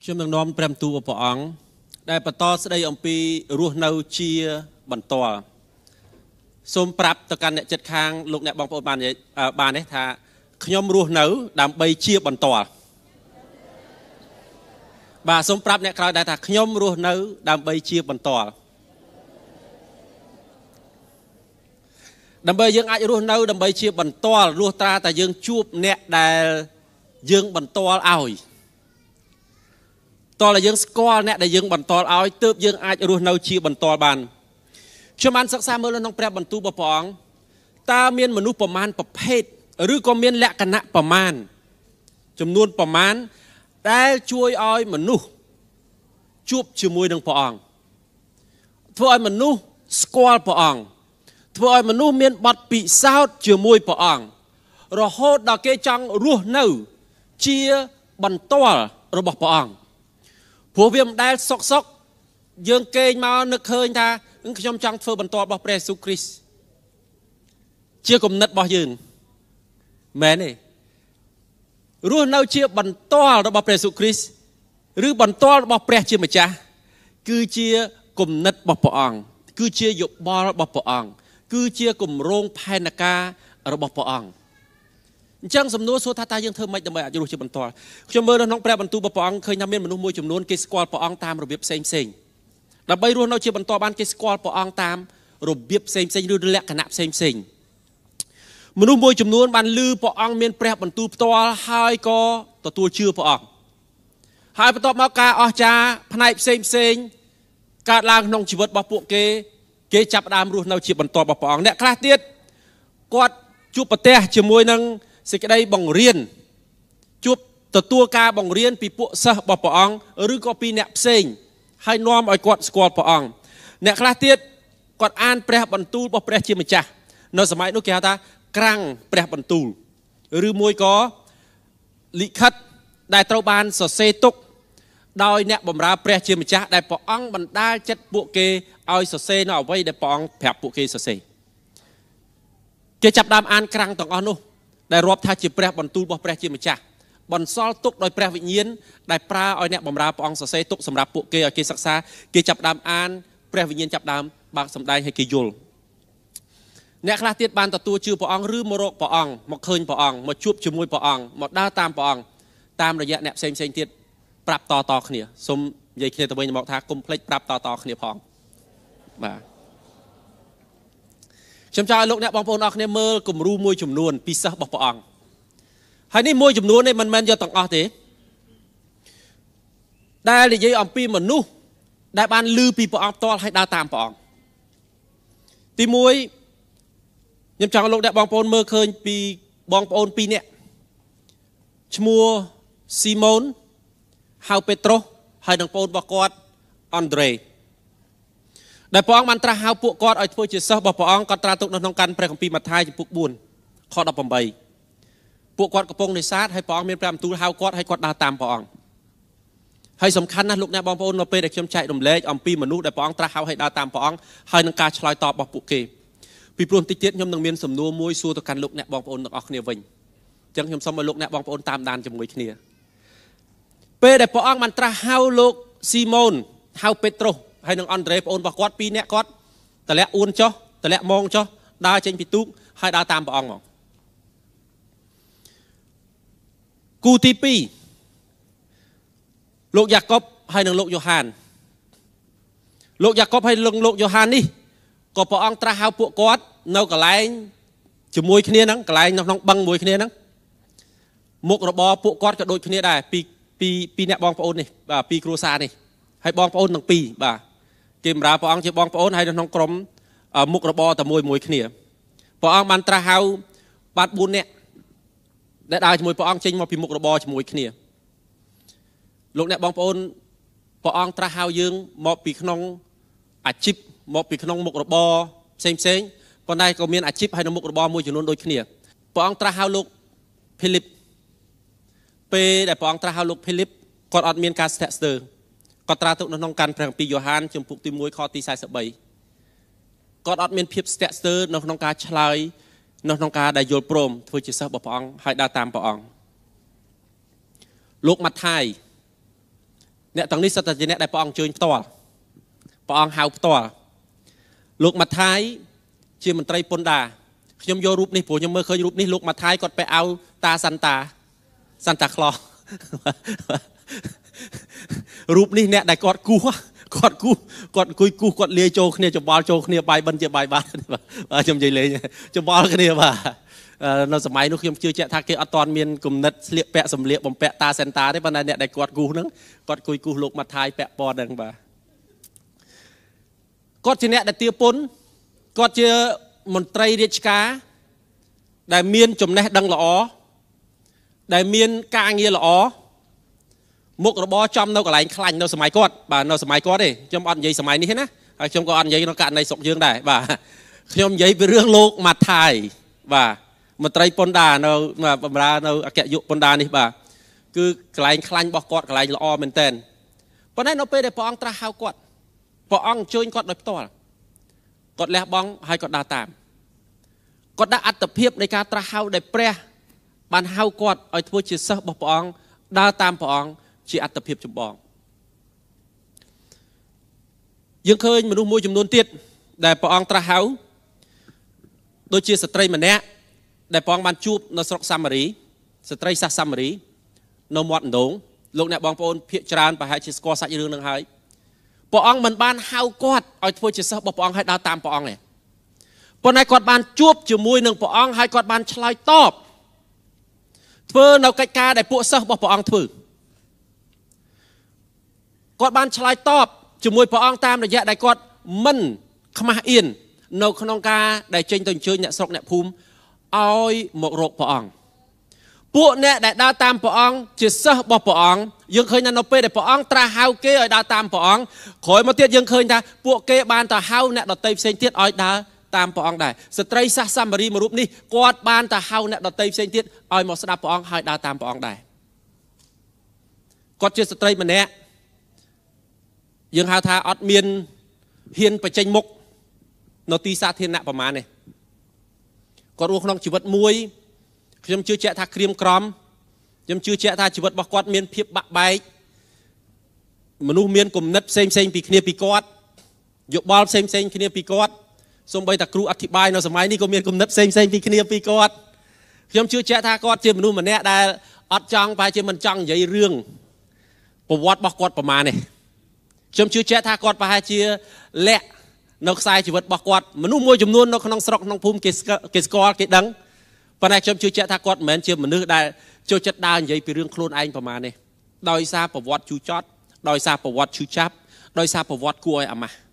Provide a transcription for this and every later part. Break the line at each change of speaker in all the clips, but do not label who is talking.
ខ្ញុំនឹងនាំព្រះបន្ទូលព្រះអង្គដែលបន្តស្ដីអំពីរស់នៅជាបន្តសូមប្រាប់ទៅកាន់អ្នកចិត្តខាងលោកអ្នកបងប្អូនបាននេះថាខ្ញុំរស់នៅដើម្បីជាបន្តបាទសូមប្រាប់អ្នកក្រោយដែរថាខ្ញុំរស់នៅដើម្បីជាបន្តដើម្បីយើងអាចរស់នៅដើម្បីជាបន្តរស់ត្រាតែយើងជួបអ្នកដែលយើងបន្តឲ្យតើយើងស្គាល់អ្នកដែលយើងបន្តឲ្យទើបយើងអាចរស់នៅជាបន្តបានខ្ញុំបានសិក្សាមើលនៅក្នុងព្រះបន្ទូលរបស់ព្រះអង្គតើមានមនុស្សប្រមាណប្រភេទឬក៏មានលក្ខណៈប្រមាណចំនួនប្រមាណដែលជួយឲ្យមនុស្សជួបជាមួយនឹងព្រះអង្គធ្វើឲ្យមនុស្សស្គាល់ព្រះអង្គធ្វើឲ្យមនុស្សមានបទពិសោធន៍ជាមួយព្រះអង្គរហូតដល់គេចង់រស់នៅជាបន្តរបស់ព្រះអង្គព្រោះវាមិនដែលសុកយើងគេងមកនឹកឃើញថាខ្ញុំចង់ធ្វើបន្តរបស់ព្រះយេស៊ូវគ្រីស្ទជាគំនិតរបស់យើងមែនទេរស់នៅជាបន្តរបស់ព្រះយេស៊ូវគ្រីស្ទឬបន្តរបស់ព្រះជាម្ចាស់គឺជាគំនិតរបស់ព្រះអង្គគឺជាយោបល់របស់ព្រះអង្គគឺជាគម្រោងផែនការរបស់ព្រះអង្គអញ្ចឹងសំណួរសួរថាតើយើងធ្វើម៉េចដើម្បីអាចរស់ជាបន្តខ្ញុំមើលនៅក្នុងព្រះបន្ទូលរបស់ព្រះអង្គឃើញថាមានមនុស្សមួយចំនួនគេស្គាល់ព្រះអង្គតាមរបៀបផ្សេងដើម្បីរស់នៅជាបន្តបានគេស្គាល់ព្រះអង្គតាមរបៀបផ្សេងឬលក្ខណៈផ្សេងមនុស្សមួយចំនួនបានឮព្រះអង្គមានព្រះបន្ទូលផ្ទាល់ហើយក៏ទទួលជឿព្រះអង្គហើយបន្ទាប់មកការអស្ចារ្យផ្នែកផ្សេងកើតឡើងក្នុងជីវិតរបស់ពួកគេចាប់ផ្ដើមរស់នៅជាបន្តរបស់ព្រះអង្គអ្នកខ្លះទៀតគាត់ជួបប្រទះជាមួយនឹងសេចក្តីបង្រៀនជួបទទួលការបង្រៀនពីពួកសិស្សរបស់ព្រះអង្គឬក៏ពីអ្នកផ្សេងហើយនាំឲ្យគាត់ស្គាល់ព្រះអង្គអ្នកខ្លះទៀតគាត់អានព្រះបន្ទូលរបស់ព្រះជាម្ចាស់នៅសម័យនោះគេហៅថាក្រាំងព្រះបន្ទូលឬមួយក៏លិខិតដែលត្រូវបានសរសេរទុកដោយអ្នកបម្រើព្រះជាម្ចាស់ដែលព្រះអង្គបណ្ដាលចិត្តពួកគេឲ្យសរសេរនៅអ្វីដែលព្រះអង្គប្រាប់ពួកគេសរសេរគេចាប់ដើមអានក្រាំងទាំងអស់នោះដែលរាប់ថាជាព្រះបន្ទូលរបស់ព្រះជាម្ចាស់បន្សល់ទុកដោយព្រះវិញ្ញាណដែលប្រើឲ្យអ្នកបម្រើព្រះអង្គសរសេរទុកសម្រាប់ពួកគេឲ្យគេសិក្សាគេចាប់ដើមអានព្រះវិញ្ញាណចាប់ដើមបើកសម្ដែងឲ្យគេយល់អ្នកខ្លះទៀតបានទទួលជឿព្រះអង្គឬមករកព្រះអង្គមកឃើញព្រះអង្គមកជួបជាមួយព្រះអង្គមកដើរតាមព្រះអង្គតាមរយៈអ្នកផ្សេងទៀតប្រាប់តគ្នាសូមនិយាយគ្នាទៅវិញមកថាកុំភ្លេចប្រាប់តគ្នាផងបាទខ្ញុំចង់ឲ្យលោកអ្នកបងប្អូនអរគ្នាមើលគំរូមួយចំនួនពីសិស្សរបស់ព្រះអង្គហើយនេះមួយចំនួននេះមិនមែនយកទាំងអស់ទេដែលនិយាយអំពីមនុស្សដែលបានឮពីព្រះអង្គផ្ទាល់ហើយដើរតាមព្រះអង្គទី1ខ្ញុំចង់ឲ្យលោកអ្នកបងប្អូនមើលឃើញពីបងប្អូន2នាក់ឈ្មោះស៊ីម៉ូនហៅពេត្រុសហើយនឹងប្អូនរបស់គាត់អង់ដ្រេដែលព្រះអង្គបានត្រាស់ហៅពួកគាត់ឲ្យធ្វើជាសិស្សរបស់ព្រះអង្គគាត់ត្រាស់ទុកនៅក្នុងកាន់ព្រះគម្ពីរម៉ាថាយចំពុក4ខ18ពួកគាត់កំពុងនេសាទហើយព្រះអង្គមានព្រះបន្ទូលហៅគាត់ឲ្យគាត់ដើរតាមព្រះអង្គហើយសំខាន់ណាស់លោកអ្នកបងប្អូននៅពេលដែលខ្ញុំចែករំលែកអំពីមនុស្សដែលព្រះអង្គត្រាស់ហៅឲ្យដើរតាមព្រះអង្គហើយនឹងការឆ្លើយតបរបស់ពួកគេពីព្រោះបន្តិចទៀតខ្ញុំនឹងមានសំណួរមួយសួរទៅកាន់លោកអ្នកបងប្អូនទាំងអស់គ្នាវិញអញ្ចឹងខ្ញុំសូមឲ្យលោកអ្នកបងប្អូនតាមដានជាមួយគ្នាពេលដែលព្រះអង្គបានត្រាស់ហៅលោកស៊ីម៉ូនហៅពេត្រុសហើយនឹងអង់ដ្រេប្អូនរបស់គាត់2នាក់គាត់តម្លាក់អួនចុះតម្លាក់ម៉ងចុះដើរចេញពីទូកហើយដើរតាមព្រះអង្គមកគូទី2លោកយ៉ាកុបហើយនឹងលោកយ៉ូហានលោកយ៉ាកុបហើយលោកយ៉ូហាននេះក៏ព្រះអង្គត្រាស់ហៅពួកគាត់នៅកន្លែងជាមួយគ្នាហ្នឹងកន្លែងនៅក្នុងបឹងមួយគ្នាហ្នឹងមុខរបរពួកគាត់ក៏ដូចគ្នាដែរពីអ្នកបងប្អូននេះបាទពីគ្រួសារនេះហើយបងប្អូនទាំងពីរបាទគេបម្រើព្រះអង្គជាបងប្អូនហើយនៅក្នុងក្រុមមុខរបរតែមួយគ្នាព្រះអង្គបានត្រាស់ហៅបាទ4នាក់ដែលដើរជាមួយព្រះអង្គចេញមកពីមុខរបរជាមួយគ្នាលោកអ្នកបងប្អូនព្រះអង្គត្រាស់ហៅយើងមកពីក្នុងអាជីពមកពីក្នុងមុខរបរផ្សេងប៉ុន្តែក៏មានអាជីពហើយនៅមុខរបរមួយចំនួនដូចគ្នាព្រះអង្គត្រាស់ហៅលោកភីលីបពេលដែលព្រះអង្គត្រាស់ហៅលោកភីលីបគាត់អត់មានការស្ទាក់ស្ទើរគាត់ត្រាស់ទុកនៅក្នុងកាន់ព្រះគម្ពីរយ៉ូហានជំពូកទី1ខទី43គាត់អត់មានភាពស្ទាក់ស្ទើរនៅក្នុងការឆ្លើយនៅក្នុងការដែលយល់ព្រមធ្វើជាសិស្សរបស់ព្រះអង្គហើយដើរតាមព្រះអង្គលោកម៉ាថាយអ្នកទាំងនេះសិតតែជាអ្នកដែលព្រះអង្គជួយផ្ទាល់ព្រះអង្គហៅផ្ទាល់លោកម៉ាថាយជាមន្ត្រីពន្ធដារខ្ញុំយករូបនេះព្រោះខ្ញុំមើលឃើញរូបនេះលោកម៉ាថាយគាត់ពាក់អាវតាសាន់តាក្លោសរូបនេះអ្នកដែលគាត់គូសគាត់អង្គុយគូសគាត់លាយចូលគ្នាច្បល់ចូលគ្នាបាយបិណ្ឌជាបាយបាត់ខ្ញុំនិយាយលេងច្បល់គ្នាបាទនៅសម័យនោះខ្ញុំជឿជាក់ថាគេអត់ទាន់មានគំនិតស្លៀកពាក់សម្លៀកបំពាក់តាសេនតាទេប៉ុន្តែអ្នកដែលគាត់គូសហ្នឹងគាត់អង្គុយគូសលោកម៉ាថាយពាក់ពណ៌ហ្នឹងបាទគាត់ជាអ្នកដែលទារពន្ធគាត់ជាមន្ត្រីរាជការដែលមានចំណេះដឹងល្អដែលមានការងារល្អមុខរបរចំនៅកន្លែងខ្លាញ់នៅសម័យគាត់បាទនៅសម័យគាត់ទេខ្ញុំអត់និយាយសម័យនេះទេណាហើយខ្ញុំក៏អត់និយាយក្នុងករណីស្រុកយើងដែរបាទខ្ញុំនិយាយពីរឿងលោកម៉ាថាយបាទមន្ត្រីពន្ធដារនៅបម្រើនៅអគ្គនាយកពន្ធដារនេះបាទគឺកន្លែងខ្លាញ់របស់គាត់កន្លែងល្អមែនតើប៉ុន្តែនៅពេលដែលព្រះអង្គត្រាស់ហៅគាត់ព្រះអង្គអញ្ជើញគាត់ដោយផ្ទាល់គាត់លះបង់ហើយគាត់ដើរតាមគាត់ដាក់អត្តភាពនៃការត្រាស់ហៅដែលព្រះបានហៅគាត់ឲ្យធ្វើជាសិស្សរបស់ព្រះអង្គដើរតាមព្រះអង្គជាអត្តភាពចម្បងយើងឃើញមនុស្សមួយចំនួនទៀតដែលព្រះអង្គត្រាស់ហៅដូចជាស្ត្រីម្នាក់ដែលព្រះអង្គបានជួបនៅស្រុកសាមារីស្ត្រីសាសសាមារីនៅមាត់អណ្ដូងលោកអ្នកបងប្អូនភាគច្រើនប្រហែលជាស្គាល់សាច់រឿងនឹងហើយព្រះអង្គមិនបានហៅគាត់ឲ្យធ្វើជាសិស្សរបស់ព្រះអង្គឲ្យដើរតាមព្រះអង្គទេប៉ុន្តែគាត់បានជួបជាមួយនឹងព្រះអង្គហើយគាត់បានឆ្លើយតបធ្វើនៅកិច្ចការដែលពួកសិស្សរបស់ព្រះអង្គធ្វើគាត់បានឆ្លើយតបជាមួយព្រះអង្គតាមរយៈដែលគាត់មិនខ្មាស់អៀននៅក្នុងការដែលចេញទៅអញ្ជើញអ្នកស្រុកអ្នកភូមិឲ្យមករកព្រះអង្គពួកអ្នកដែលដើរតាមព្រះអង្គជាសិស្សរបស់ព្រះអង្គយើងឃើញថានៅពេលដែលព្រះអង្គត្រាស់ហៅគេឲ្យដើរតាមព្រះអង្គក្រោយមកទៀតយើងឃើញថាពួកគេបានទៅហៅអ្នកដទៃផ្សេងទៀតឲ្យដើរតាមព្រះអង្គដែរស្ត្រីសាសសាមារីមួយរូបនេះគាត់បានទៅហៅអ្នកដទៃផ្សេងទៀតឲ្យមកស្ដាប់ព្រះអង្គហើយដើរតាមព្រះអង្គដែរគាត់ជាស្ត្រីម្នាក់យើងហៅថាអត់មានហ៊ានបញ្ចេញមុខនៅទីសាធារណៈប្រមាណនេះគាត់រស់ក្នុងជីវិតមួយខ្ញុំជឿជាក់ថាក្រៀមក្រំខ្ញុំជឿជាក់ថាជីវិតរបស់គាត់មានភាពបាក់បែកមនុស្សមានគំនិតផ្សេងពីគ្នាពីគាត់យោបល់ផ្សេងគ្នាពីគាត់សូម្បីតែគ្រូអធិប្បាយនៅសម័យនេះក៏មានគំនិតផ្សេងពីគ្នាពីគាត់ខ្ញុំជឿជាក់ថាគាត់ជាមនុស្សម្នាក់ដែលអត់ចង់ប្រហែលជាមិនចង់និយាយរឿងប្រវត្តិរបស់គាត់ប្រមាណនេះខ្ញុំជឿជាក់ថាគាត់ប្រហែលជាលាក់នៅខ្សែជីវិតរបស់គាត់មនុស្សមួយចំនួននៅក្នុងស្រុកក្នុងភូមិគេស្គាល់គេដឹងប៉ុន្តែខ្ញុំជឿជាក់ថាគាត់មិនមែនជាមនុស្សដែលចូលចិត្តដើរនិយាយពីរឿងខ្លួនឯងប្រមាណនេះដោយសារប្រវត្តិជូរចត់ដោយសារប្រវត្តិឈឺចាប់ដោយសារប្រវត្តិគួរឲ្យអាម៉ាស់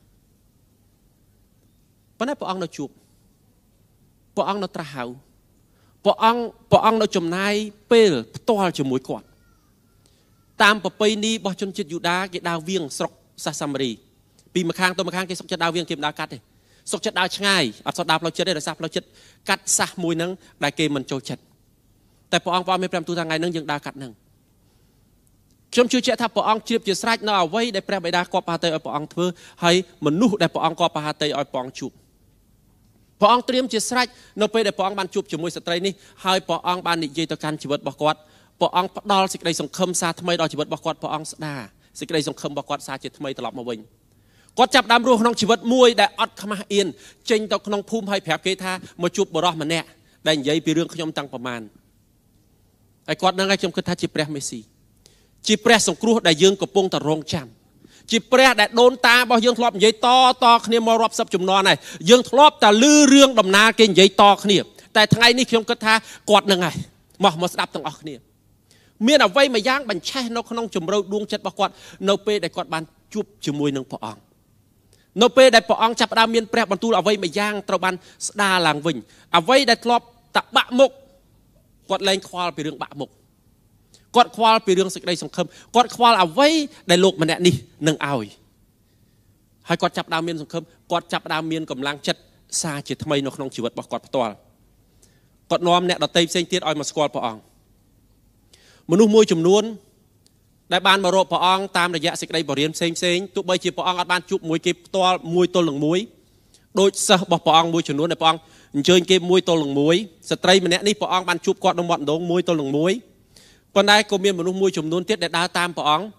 ប៉ុន្តែព្រះអង្គនៅជួបព្រះអង្គនៅត្រាស់ហៅព្រះអង្គនៅចំណាយពេលផ្ទាល់ជាមួយគាត់តាមប្រពៃណីរបស់ជនជាតិយូដាគេដើរវៀងស្រុកសាសសាមារីពីម្ខាងទៅម្ខាងគេសុខចិត្តដើរវៀងគេមិនដើរកាត់ទេសុខចិត្តដើរឆ្ងាយអត់សូវដើរផ្លូវចិត្តទេដោយសារផ្លូវចិត្តកាត់សាសមួយហ្នឹងដែលគេមិនចូលចិត្តតែព្រះអង្គមានព្រះបន្ទូលថាថ្ងៃហ្នឹងយើងដើរកាត់ហ្នឹងខ្ញុំជឿជាក់ថាព្រះអង្គជ្រាបជាស្រេចនៅអ្វីដែលព្រះបិតាគាប់ប្រហាតីឲ្យព្រះអង្គធ្វើហើយមនុស្សដែលព្រះអង្គគាប់ប្រហាតីឲ្យព្រះអង្គជួបព្រះអង្គត្រៀមជាស្រេចនៅពេលដែលព្រះអង្គបានជួបជាមួយស្ត្រីនេះហើយព្រះអង្គបាននិយាយទៅកាន់ជីវិតរបស់គាត់ព្រះអង្គផ្ដល់សេចក្តីសង្ឃឹមសារថ្មីដល់ជីវិតរបស់គាត់ព្រះអង្គស្ដារសេចក្តីសង្ឃឹមរបស់គាត់សារជាថ្មីត្រឡប់មកវិញគាត់ចាប់ដើមរស់ក្នុងជីវិតមួយដែលអត់ខ្មាស់អៀនចេញទៅក្នុងភូមិហើយប្រាប់គេថាមកជួបបរិសម្នាក់ដែលនិយាយពីរឿងខ្ញុំតាំងប្រមាណហើយគាត់នឹងឲ្យខ្ញុំគិតថាជាព្រះមេស៊ីជាព្រះសង្គ្រោះដែលយើងកំពុងតែរងចាំជាព្រះដែលដូនតារបស់យើងធ្លាប់និយាយតគ្នាមករាប់សិបជំនាន់ហើយយើងធ្លាប់តែឮរឿងដំណើរគេនិយាយតគ្នាតែថ្ងៃនេះខ្ញុំគិតថាគាត់នឹងហើយមកស្ដាប់ទាំងអស់គ្នាមានអ្វីមួយយ៉ាងបញ្ឆេះនៅក្នុងជំរឿដួងចិត្តរបស់គាត់នៅពេលដែលគាត់បានជួបជាមួយនឹងព្រះអង្គនៅពេលដែលព្រះអង្គចាប់ផ្ដើមមានព្រះបន្ទូលអ្វីមួយយ៉ាងត្រូវបានស្ដារឡើងវិញអ្វីដែលធ្លាប់តែបាក់មុខគាត់លែងខ្វល់ពីរឿងបាក់មុខគាត់ខ្វល់ពីរឿងសេចក្តីសង្ឃឹមគាត់ខ្វល់អ្វីដែលលោកម្នាក់នេះនឹងឲ្យហើយគាត់ចាប់ផ្ដើមមានសង្ឃឹមគាត់ចាប់ផ្ដើមមានកម្លាំងចិត្តសារជាថ្មីនៅក្នុងជីវិតរបស់គាត់ផ្ទាល់គាត់នាំអ្នកដទៃផ្សេងទៀតឲ្យមកស្គាល់ព្រះអង្គមនុស្សមួយចំនួនដែលបានមករកព្រះអង្គតាមរយៈសេចក្តីបរិញ្ញាផ្សេងទោះបីជាព្រះអង្គអត់បានជួបមួយគេផ្ទាល់មួយទល់នឹងមួយដោយសិស្សរបស់ព្រះអង្គមួយចំនួនដែលព្រះអង្គអញ្ជើញគេមួយទល់នឹងមួយស្ត្រីម្នាក់នេះព្រះអង្គបានជួបគាត់នៅមាត់ដងមួយទល់នឹងមួយប៉ុន្តែក៏មានមនុស្សមួយចំនួនទៀតដែលដើរតាមព្រះអង្គ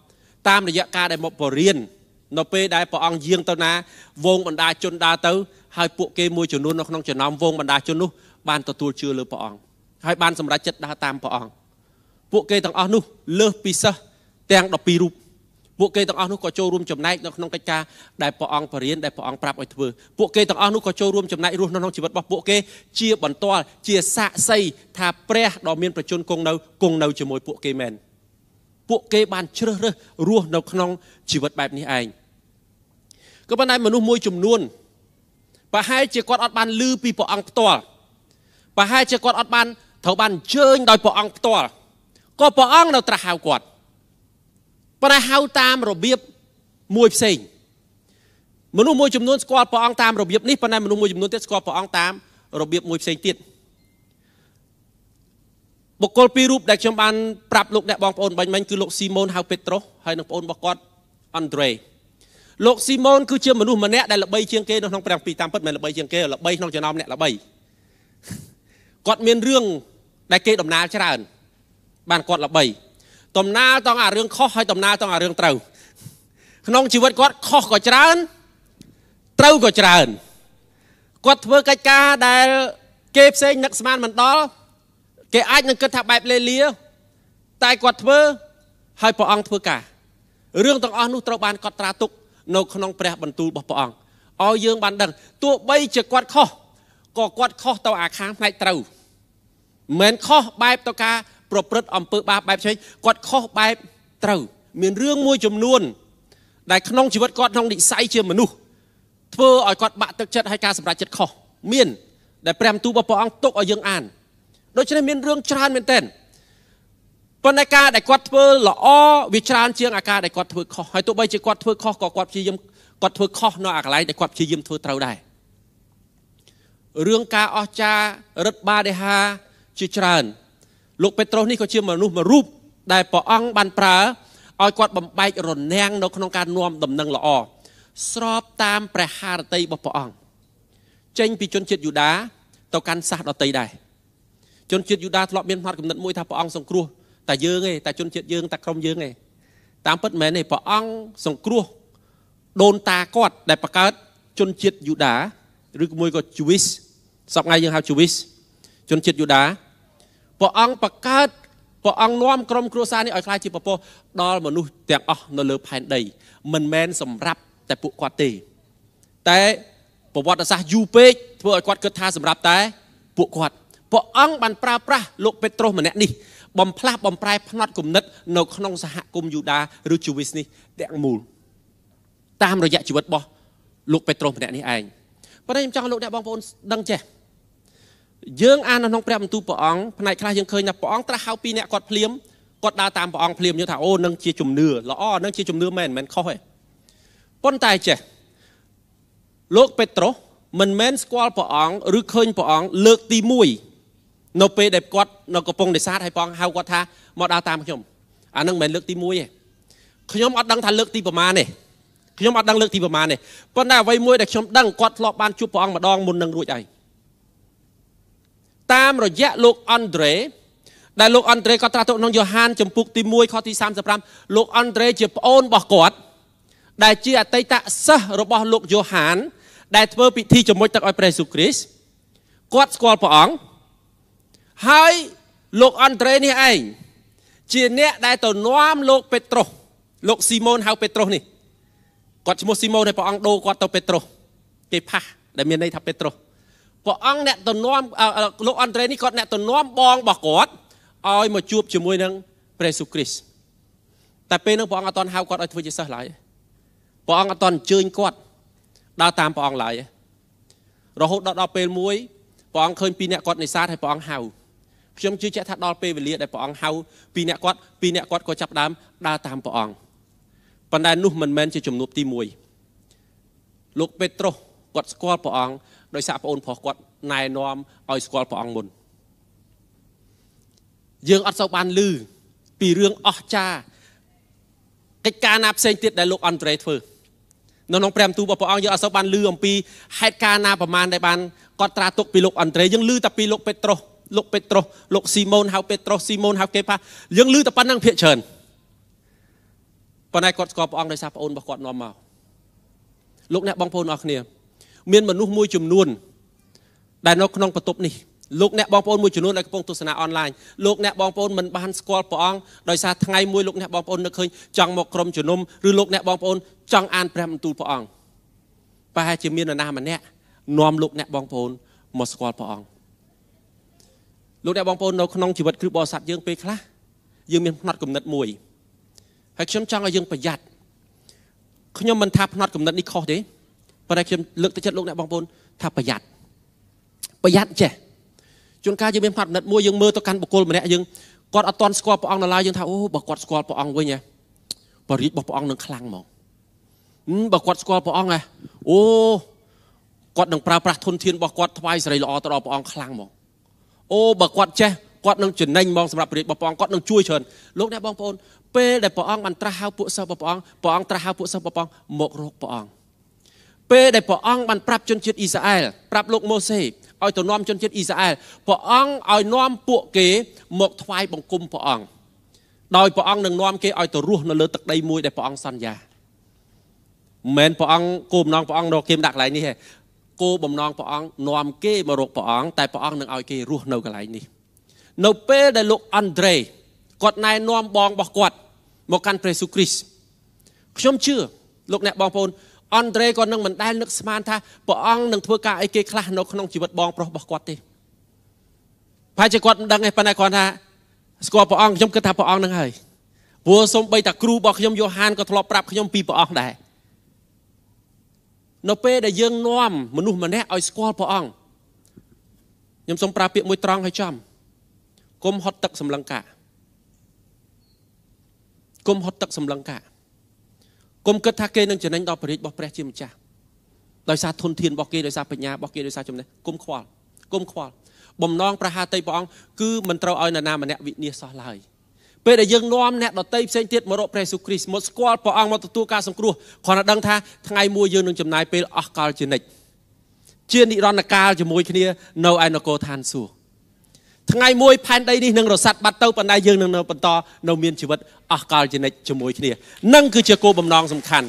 តាមរយៈការដែលមកបរៀននៅពេលដែលព្រះអង្គយាងទៅណាវងបណ្ដាជនដើរទៅហើយពួកគេមួយចំនួននៅក្នុងចំណោមវងបណ្ដាជននោះបានទទួលជឿលើព្រះអង្គហើយបានសម្រេចចិត្តដើរតាមព្រះអង្គពួកគេទាំងអស់នោះលើសពីសិស្សទាំង12រូបពួកគេទាំងអស់នោះក៏ចូលរួមចំណែកនៅក្នុងកិច្ចការដែលព្រះអង្គបរៀនដែលព្រះអង្គប្រាប់ឲ្យធ្វើពួកគេទាំងអស់នោះក៏ចូលរួមចំណែករស់នៅក្នុងជីវិតរបស់ពួកគេជាបន្ទាល់ជាសាក្សីថាព្រះដ៏មានប្រជញ្ញគង់នៅជាមួយពួកគេមែនពួកគេបានជ្រើសរើសរស់នៅក្នុងជីវិតបែបនេះឯងក៏ប៉ុន្តែមនុស្សមួយចំនួនប្រហែលជាគាត់អត់បានឮពីព្រះអង្គផ្ទាល់ប្រហែលជាគាត់អត់បានត្រូវបានអញ្ជើញដោយព្រះអង្គផ្ទាល់ក៏ព្រះអង្គនៅត្រាស់ហៅគាត់ប៉ុន្តែហៅតាមរបៀបមួយផ្សេងមនុស្សមួយចំនួនស្គាល់ព្រះអង្គតាមរបៀបនេះប៉ុន្តែមនុស្សមួយចំនួនទៀតស្គាល់ព្រះអង្គតាមរបៀបមួយផ្សេងទៀតបុគ្គលពីររូបដែលខ្ញុំបានប្រាប់លោកអ្នកបងប្អូនបាញ់មិញគឺលោកស៊ីម៉ូនហៅពេត្រុសហើយនិងប្អូនរបស់គាត់អង់ដ្រេលោកស៊ីម៉ូនគឺជាមនុស្សម្នាក់ដែលល្បីជាងគេនៅក្នុងព្រះគម្ពីរតាមពិតមិនល្បីជាងគេល្បីក្នុងចំណោមអ្នកល្បីគាត់មានរឿងដែលគេដំណាលច្រើនបានគាត់ល្បីដំណាលតង់អារឿងខុសហើយដំណាលតង់អារឿងត្រូវក្នុងជីវិតគាត់ខុសក៏ច្រើនត្រូវក៏ច្រើនគាត់ធ្វើកិច្ចការដែលគេផ្សេងនឹកស្មានមិនដល់គេអាចនឹងគិតថាបែបលេលាតែគាត់ធ្វើហើយព្រះអង្គធ្វើការរឿងទាំងអស់នោះត្រូវបានកត់ត្រាទុកនៅក្នុងព្រះបន្ទូលរបស់ព្រះអង្គឲ្យយើងបានដឹងទោះបីជាគាត់ខុសក៏គាត់ខុសទៅអាខាងផ្នែកត្រូវមិនខុសបែបទៅការប្រព្រឹត្តអំពើបាបបែបឆ្វេងគាត់ខុសបែបត្រូវមានរឿងមួយចំនួនដែលក្នុងជីវិតគាត់ក្នុងនិស្ស័យជាមនុស្សធ្វើឲ្យគាត់បាក់ទឹកចិត្តឲ្យការសម្រេចចិត្តខុសមានដែលព្រះបន្ទូលរបស់ព្រះអង្គទុកឲ្យយើងអានដូច្នេះមានរឿងច្រើនមែនទែនប៉ុន្តែការដែលគាត់ធ្វើល្អវាច្រើនជាងអាការដែលគាត់ធ្វើខុសហើយទោះបីជាគាត់ធ្វើខុសក៏គាត់ព្យាយាមគាត់ធ្វើខុសនៅអាកន្លែងដែលគាត់ព្យាយាមធ្វើត្រូវដែររឿងការអស្ចារ្យរិទ្ធបាដេហាជាច្រើនលោកពេត្រុសនេះក៏ជាមនុស្សមួយរូបដែលព្រះអង្គបានប្រើឲ្យគាត់បំបែករនាំងនៅក្នុងការនាំដំណឹងល្អស្របតាមព្រះハរតីរបស់ព្រះអង្គចេញពីជនជាតិយូដាទៅកាន់សាសដតីដែរជនជាតិយូដាធ្លាប់មានផ្នត់គំនិតមួយថាព្រះអង្គសង្គ្រោះតែយើងទេតែជនជាតិយើងតែក្រុមយើងទេតាមពិតមែនទេព្រះអង្គសង្គ្រោះដូនតាគាត់ដែលបង្កើតជនជាតិយូដាឬមួយក៏ Jewish សពថ្ងៃយើងហៅ Jewish ជនជាតិយូដាព្រះអង្គបង្កើតព្រះអង្គនាំក្រុមគ្រួសារនេះឲ្យក្លាយជាពពកដល់មនុស្សទាំងអស់នៅលើផែនដីមិនមែនសម្រាប់តែពួកគាត់ទេតែប្រវត្តិសាស្ត្រយូរពេកធ្វើឲ្យគាត់គិតថាសម្រាប់តែពួកគាត់ព្រះអង្គបានប្រើប្រាស់លោកពេត្រុសម្នាក់នេះបំផ្លាស់បំប្រែផ្នត់គំនិតនៅក្នុងសហគមន៍យូដាឬ Jewish នេះទាំងមូលតាមរយៈជីវិតរបស់លោកពេត្រុសម្នាក់នេះឯងប៉ុន្តែខ្ញុំចង់លោកអ្នកបងប្អូនដឹងចេះយើងអាននៅក្នុងព្រះបន្ទូលព្រះអង្គផ្នែកខ្លះយើងឃើញថាព្រះអង្គត្រាស់ហៅពីរអ្នកគាត់ភ្លាមគាត់ដើរតាមព្រះអង្គភ្លាមយើងថាអូនឹងជាជំនឿល្អនឹងជាជំនឿមែនមិនខុសទេប៉ុន្តែចេះលោកពេត្រុសមិនមែនស្គាល់ព្រះអង្គឬឃើញព្រះអង្គលើកទី1នៅពេលដែលគាត់នៅកំពង់នេសាទហើយព្រះអង្គហៅគាត់ថាមកដើរតាមខ្ញុំអានឹងមិនមែនលើកទី1ទេខ្ញុំអត់ដឹងថាលើកទីប្រមាណទេខ្ញុំអត់ដឹងលើកទីប្រមាណទេប៉ុន្តែអ្វីមួយដែលខ្ញុំដឹងគាត់ធ្លាប់បានជួបព្រះអង្គម្ដងមុននឹងរួចហើយតាមរយៈលោកអង់ដ្រេដែលលោកអង់ដ្រេក៏ត្រាស់ទៅក្នុងយ៉ូហានចំពុកទី1ខទី35លោកអង់ដ្រេជាប្អូនរបស់គាត់ដែលជាអតីតសិស្សរបស់លោកយ៉ូហានដែលធ្វើពិធីជំនួយទឹកឲ្យព្រះយេស៊ូវគ្រីស្ទគាត់ស្គាល់ព្រះអង្គហើយលោកអង់ដ្រេនេះឯងជាអ្នកដែលទៅនាំលោកពេត្រុសលោកស៊ីម៉ូនហៅពេត្រុសនេះគាត់ឈ្មោះស៊ីម៉ូនហើយព្រះអង្គដូរគាត់ទៅពេត្រុសគេផាសដែលមានន័យថាពេត្រុសព្រះអង្គអ្នកទៅនាំលោកអង់ដ្រេនេះគាត់អ្នកទៅនាំបងរបស់គាត់ឲ្យមកជួបជាមួយនឹងព្រះយេស៊ូវគ្រីស្ទតែពេលនោះព្រះអង្គអត់ទាន់ហៅគាត់ឲ្យធ្វើជាសិស្សឡើយព្រះអង្គអត់ទាន់អញ្ជើញគាត់ដើរតាមព្រះអង្គឡើយរហូតដល់ពេលមួយព្រះអង្គឃើញពីរអ្នកគាត់នេសាទហើយព្រះអង្គហៅខ្ញុំជឿជាក់ថាដល់ពេលវេលាដែលព្រះអង្គហៅពីរអ្នកគាត់ក៏ចាប់ដើមដើរតាមព្រះអង្គប៉ុន្តែនោះមិនមែនជាជំនួបទី1លោកពេត្រុសគាត់ស្គាល់ព្រះអង្គដោយសារប្អូនប្រុសគាត់ណែនាំឲ្យស្គាល់ព្រះអង្គមុនយើងអត់សូវបានឮពីរឿងអស្ចារ្យកិច្ចការណាផ្សេងទៀតដែលលោកអង់ដ្រេធ្វើនៅក្នុងព្រះបន្ទូលរបស់ព្រះអង្គយើងអត់សូវបានឮអំពីហេតុការណ៍ណាប្រមាណដែលបានកត់ត្រាទុកពីលោកអង់ដ្រេយើងឮតែពីលោកពេត្រុសលោកស៊ីម៉ូនហៅពេត្រុសស៊ីម៉ូនហៅគេផាយើងឮតែប៉ុណ្្នឹងភាគច្រើនប៉ុន្តែគាត់ស្គាល់ព្រះអង្គដោយសារប្អូនរបស់គាត់នាំមកលោកអ្នកបងប្អូនអរគ្នាមានមនុស្សមួយចំនួនដែលនៅក្នុងបន្ទប់នេះលោកអ្នកបងប្អូនមួយចំនួនដែលកំពុងទស្សនាអនឡាញលោកអ្នកបងប្អូនមិនបានស្គាល់ព្រះអង្គដោយសារថ្ងៃមួយលោកអ្នកបងប្អូននឹកឃើញចង់មកក្រុមជំនុំឬលោកអ្នកបងប្អូនចង់អានព្រះបន្ទូលព្រះអង្គប្រហែលជាមាននរណាម្នាក់នាំលោកអ្នកបងប្អូនមកស្គាល់ព្រះអង្គលោកអ្នកបងប្អូននៅក្នុងជីវិតគ្រិស្តបរិស័ទយើងពេលខ្លះយើងមានផ្នត់គំនិតមួយហើយខ្ញុំចង់ឲ្យយើងប្រយ័ត្នខ្ញុំមិនថាផ្នត់គំនិតនេះខុសទេប៉ុន្តែខ្ញុំលើកទឹកចិត្តលោកអ្នកបងប្អូនថាប្រយ័ត្នចេះជួនកាលយើងមានផ្នត់គំនិតមួយយើងមើលទៅកាន់បុគ្គលម្នាក់យើងគាត់អត់ទាន់ស្គាល់ព្រះអង្គនៅឡើយយើងថាអូបើគាត់ស្គាល់ព្រះអង្គវិញហ៎បរិយារបស់ព្រះអង្គនឹងខ្លាំងហ្មងបើគាត់ស្គាល់ព្រះអង្គហ៎អូគាត់នឹងប្រើប្រាស់ធនធានរបស់គាត់ថ្វាយសេរីល្អទៅដល់ព្រះអង្គខ្លាំងហ្មងអូបើគាត់ចេះគាត់នឹងចំណេញហ្មងសម្រាប់ព្រះរាជរបស់ព្រះអង្គគាត់នឹងជួយច្រើនលោកអ្នកបងប្អូនពេលដែលព្រះអង្គបានត្រាស់ហៅពួកសិស្សរបស់ព្រះអង្គត្រាស់ហៅពួកសិស្សរបស់ព្រះអង្គមករកព្រះអង្គពេលដែលព្រះអង្គបានប្រាប់ជនជាតិអ៊ីស្រាអែលប្រាប់លោកម៉ូសេឲ្យទៅនាំជនជាតិអ៊ីស្រាអែលព្រះអង្គឲ្យនាំពួកគេមកថ្វាយបង្គំព្រះអង្គដោយព្រះអង្គនឹងនាំគេឲ្យទៅរស់នៅលើទឹកដីមួយដែលព្រះអង្គសន្យាមិនមែនព្រះអង្គគោលបំណងព្រះអង្គរកគេដាក់កន្លែងនេះទេគោលបំណងព្រះអង្គនាំគេមករកព្រះអង្គតែព្រះអង្គនឹងឲ្យគេរស់នៅកន្លែងនេះនៅពេលដែលលោកអាន់ដ្រេគាត់ណែនាំបងរបស់គាត់មកកាន់ព្រះយេស៊ូវគ្រីស្ទខ្ញុំជឿលោកអ្នកបងប្អូនអាន់ដ្រេក៏នឹងមិនដែលនឹកស្មានថាព្រះអង្គនឹងធ្វើការអីគេខ្លះនៅក្នុងជីវិតបងប្រុសរបស់គាត់ទេប្រហែលជាគាត់មិនដឹងទេប៉ុន្តែគាត់ថាស្គាល់ព្រះអង្គខ្ញុំគិតថាព្រះអង្គនឹងហើយព្រោះសូម្បីតែគ្រូរបស់ខ្ញុំយ៉ូហានក៏ធ្លាប់ប្រាប់ខ្ញុំពីព្រះអង្គដែរនៅពេលដែលយើងនាំមនុស្សម្នាក់ឲ្យស្គាល់ព្រះអង្គខ្ញុំសូមប្រើពាក្យមួយត្រង់ឲ្យចំគុំហត់ទឹកសម្លឹងកាគុំហត់ទឹកសម្លឹងកាគុំគិតថាគេនឹងចំណេញដល់ព្រះរាជរបស់ព្រះជាម្ចាស់ដោយសារធនធានរបស់គេដោយសារបញ្ញារបស់គេដោយសារចំណេះគុំខ្វល់បំណងប្រហាតីព្រះអង្គគឺមិនត្រូវឲ្យនរណាម្នាក់វិនាសសោះឡើយពេលដែលយើងនាំអ្នកដតីផ្សេងទៀតមករកព្រះយេស៊ូវគ្រីស្ទមកស្គាល់ព្រះអង្គមកទទួលការសង្គ្រោះគ្រាន់តែដឹងថាថ្ងៃមួយយើងនឹងចំណាយពេលអស់កលជានិច្ចជានិរន្តរកាលជាមួយគ្នានៅឯនគរឋានសួគ៌ថ្ងៃមួយផែនដីនេះនឹងរសាត់បាត់ទៅប៉ុន្តែយើងនឹងនៅបន្តនៅមានជីវិតអស់កលជានិច្ចជាមួយគ្នានឹងគឺជាគោលបំណងសំខាន់